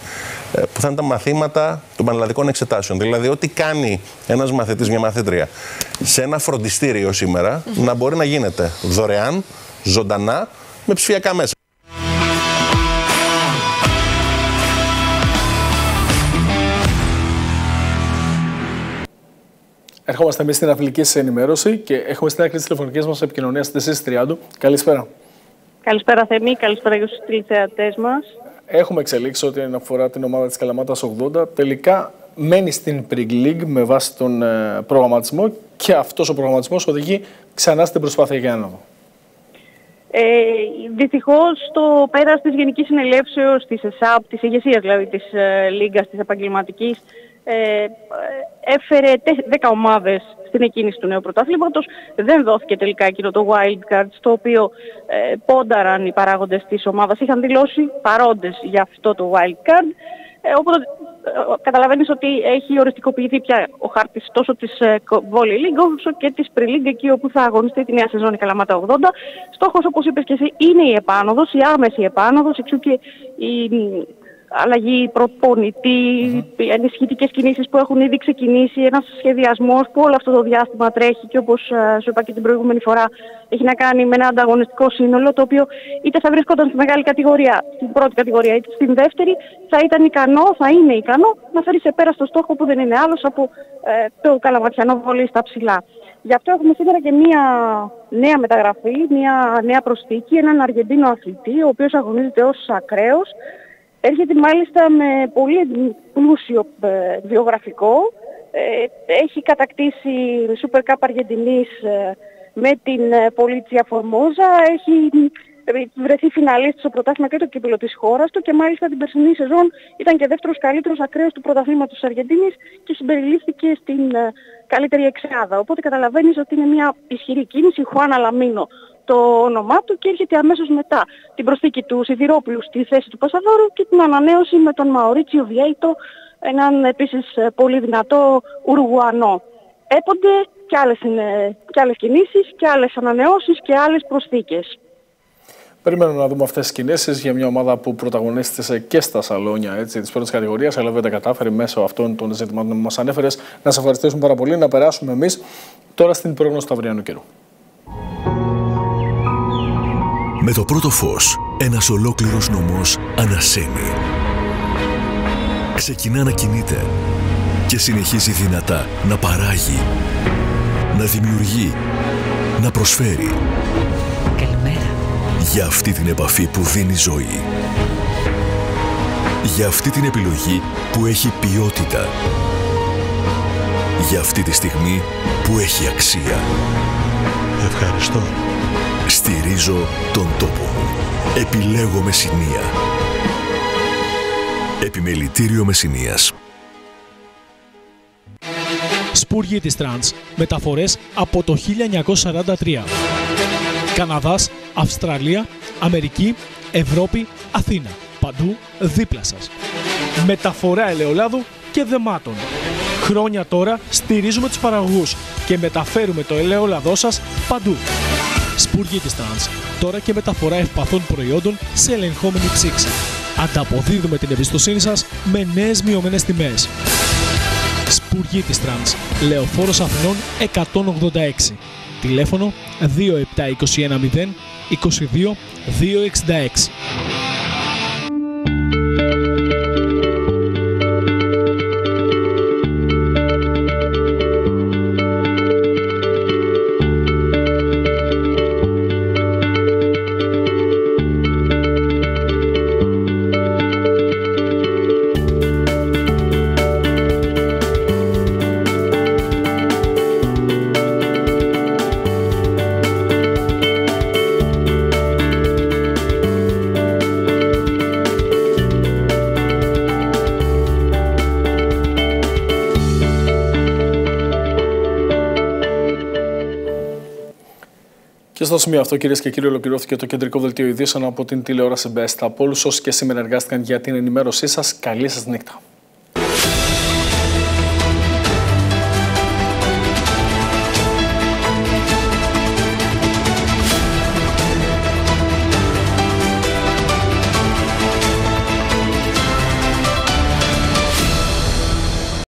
που θα είναι τα μαθήματα των πανελλαδικών εξετάσεων. Δηλαδή, ό,τι κάνει ένας μαθητής, μια μαθήτρια, σε ένα φροντιστήριο σήμερα, mm-hmm. να μπορεί να γίνεται δωρεάν, ζωντανά, με ψηφιακά μέσα. Ερχόμαστε εμείς στην αθλητική σας ενημέρωση και έχουμε στην άκρη της τηλεφωνικής μας επικοινωνίας τη Σύση Τριάντου. Καλησπέρα. Καλησπέρα Θέμη, καλησπέρα για τους τηλεθεατές μας. Έχουμε εξελίξει ό,τι αφορά την ομάδα της Καλαμάτας ογδόντα. Τελικά μένει στην Pre League με βάση τον ε, προγραμματισμό και αυτός ο προγραμματισμός οδηγεί ξανά στην προσπάθεια για άνοδο. Ε, δυστυχώς το πέρας της Γενικής Συνελεύσεως της ΕΣΑΠ, της ηγεσίας δηλαδή της ε, Λίγκας της επαγγελματικής, ε, έφερε δέκα ομάδες στην εκκίνηση του νέου πρωταθλήματος. Δεν δόθηκε τελικά εκείνο το wild card, στο οποίο ε, πόνταραν οι παράγοντες της ομάδας. Είχαν δηλώσει παρόντες για αυτό το wild card. Ε, οπότε ε, καταλαβαίνεις ότι έχει οριστικοποιηθεί πια ο χάρτης τόσο της ε, Volley League όσο και της Pre League, εκεί όπου θα αγωνιστεί τη νέα σεζόν η Καλαμάτα ογδόντα. Στόχος, όπως είπες και εσύ, είναι η επάνωδος, η άμεση επάνωδος, εξού και η αλλαγή προπονητή, mm-hmm. ενισχυτικές κινήσεις που έχουν ήδη ξεκινήσει, ένας σχεδιασμός που όλο αυτό το διάστημα τρέχει και όπως uh, σου είπα και την προηγούμενη φορά έχει να κάνει με ένα ανταγωνιστικό σύνολο, το οποίο είτε θα βρισκόταν στη μεγάλη κατηγορία, στην πρώτη κατηγορία, είτε στην δεύτερη, θα ήταν ικανό, θα είναι ικανό να φέρει σε πέρα στο στόχο που δεν είναι άλλος από ε, το καλαματιανό βόλεϊ στα ψηλά. Γι' αυτό έχουμε σήμερα και μία νέα μεταγραφή, μία νέα προσθήκη, έναν Αργεντίνο αθλητή, ο οποίος αγωνίζεται ως ακραίος. Έρχεται μάλιστα με πολύ πλούσιο ε, βιογραφικό. Ε, έχει κατακτήσει Super Cup Αργεντινής ε, με την ε, Πολίτσια Φορμόζα. Έχει ε, βρεθεί φιναλίστη στο πρωτάθλημα και το κύπελλο της χώρας του και μάλιστα την περσινή σεζόν ήταν και δεύτερος καλύτερος ακραίος του πρωταθλήματος της Αργεντινής και συμπεριλήφθηκε στην ε, καλύτερη εξάδα. Οπότε καταλαβαίνεις ότι είναι μια ισχυρή κίνηση. Χουάνα Λαμίνο το όνομά του, και έρχεται αμέσως μετά την προσθήκη του Σιδηρόπουλου στη θέση του Πασαδόρου και την ανανέωση με τον Μαουρίτσιο Βιέιτο, έναν επίσης πολύ δυνατό Ουρουγουανό. Έπονται και άλλες, είναι, και άλλες κινήσεις και άλλες ανανεώσεις και άλλες προσθήκες. Περιμένουμε να δούμε αυτές τις κινήσεις για μια ομάδα που πρωταγωνίστησε και στα σαλόνια έτσι, της πρώτης κατηγορίας, αλλά δεν τα κατάφερε μέσω αυτών των ζητημάτων που μας ανέφερες. Να σε ευχαριστήσουμε πάρα πολύ. Να περάσουμε εμείς τώρα στην πρόγνωση του αυριανού καιρού. Με το πρώτο φως, ένας ολόκληρος νομός ανασένει. Ξεκινά να κινείται και συνεχίζει δυνατά να παράγει, να δημιουργεί, να προσφέρει. Καλημέρα. Για αυτή την επαφή που δίνει ζωή. Για αυτή την επιλογή που έχει ποιότητα. Για αυτή τη στιγμή που έχει αξία. Ευχαριστώ. Στηρίζω τον τόπο μου. Επιλέγω Μεσσηνία. Επιμελητήριο Μεσσηνίας. Σπουργή της Τρανς. Μεταφορές από το χίλια εννιακόσια σαράντα τρία. Καναδάς, Αυστραλία, Αμερική, Ευρώπη, Αθήνα. Παντού δίπλα σας. Μεταφορά ελαιολάδου και δεμάτων. Χρόνια τώρα στηρίζουμε τους παραγωγούς και μεταφέρουμε το ελαιόλαδό σας παντού. Σπουργή της Τρανς. Τώρα και μεταφορά ευπαθών προϊόντων σε ελεγχόμενη ψήξη. Ανταποδίδουμε την εμπιστοσύνη σας με νέες μειωμένες τιμές. Σπουργή της Τρανς. Λεωφόρος Αθηνών εκατόν ογδόντα έξι. Τηλέφωνο δύο επτά δύο ένα μηδέν είκοσι δύο δύο εξήντα έξι. Και στο σημείο αυτό, κυρίες και κύριοι, ολοκληρώθηκε το κεντρικό δελτίο ειδήσεων από την τηλεόραση Best. Από όλους όσοι και σήμερα εργάστηκαν για την ενημέρωσή σας, καλή σας νύχτα.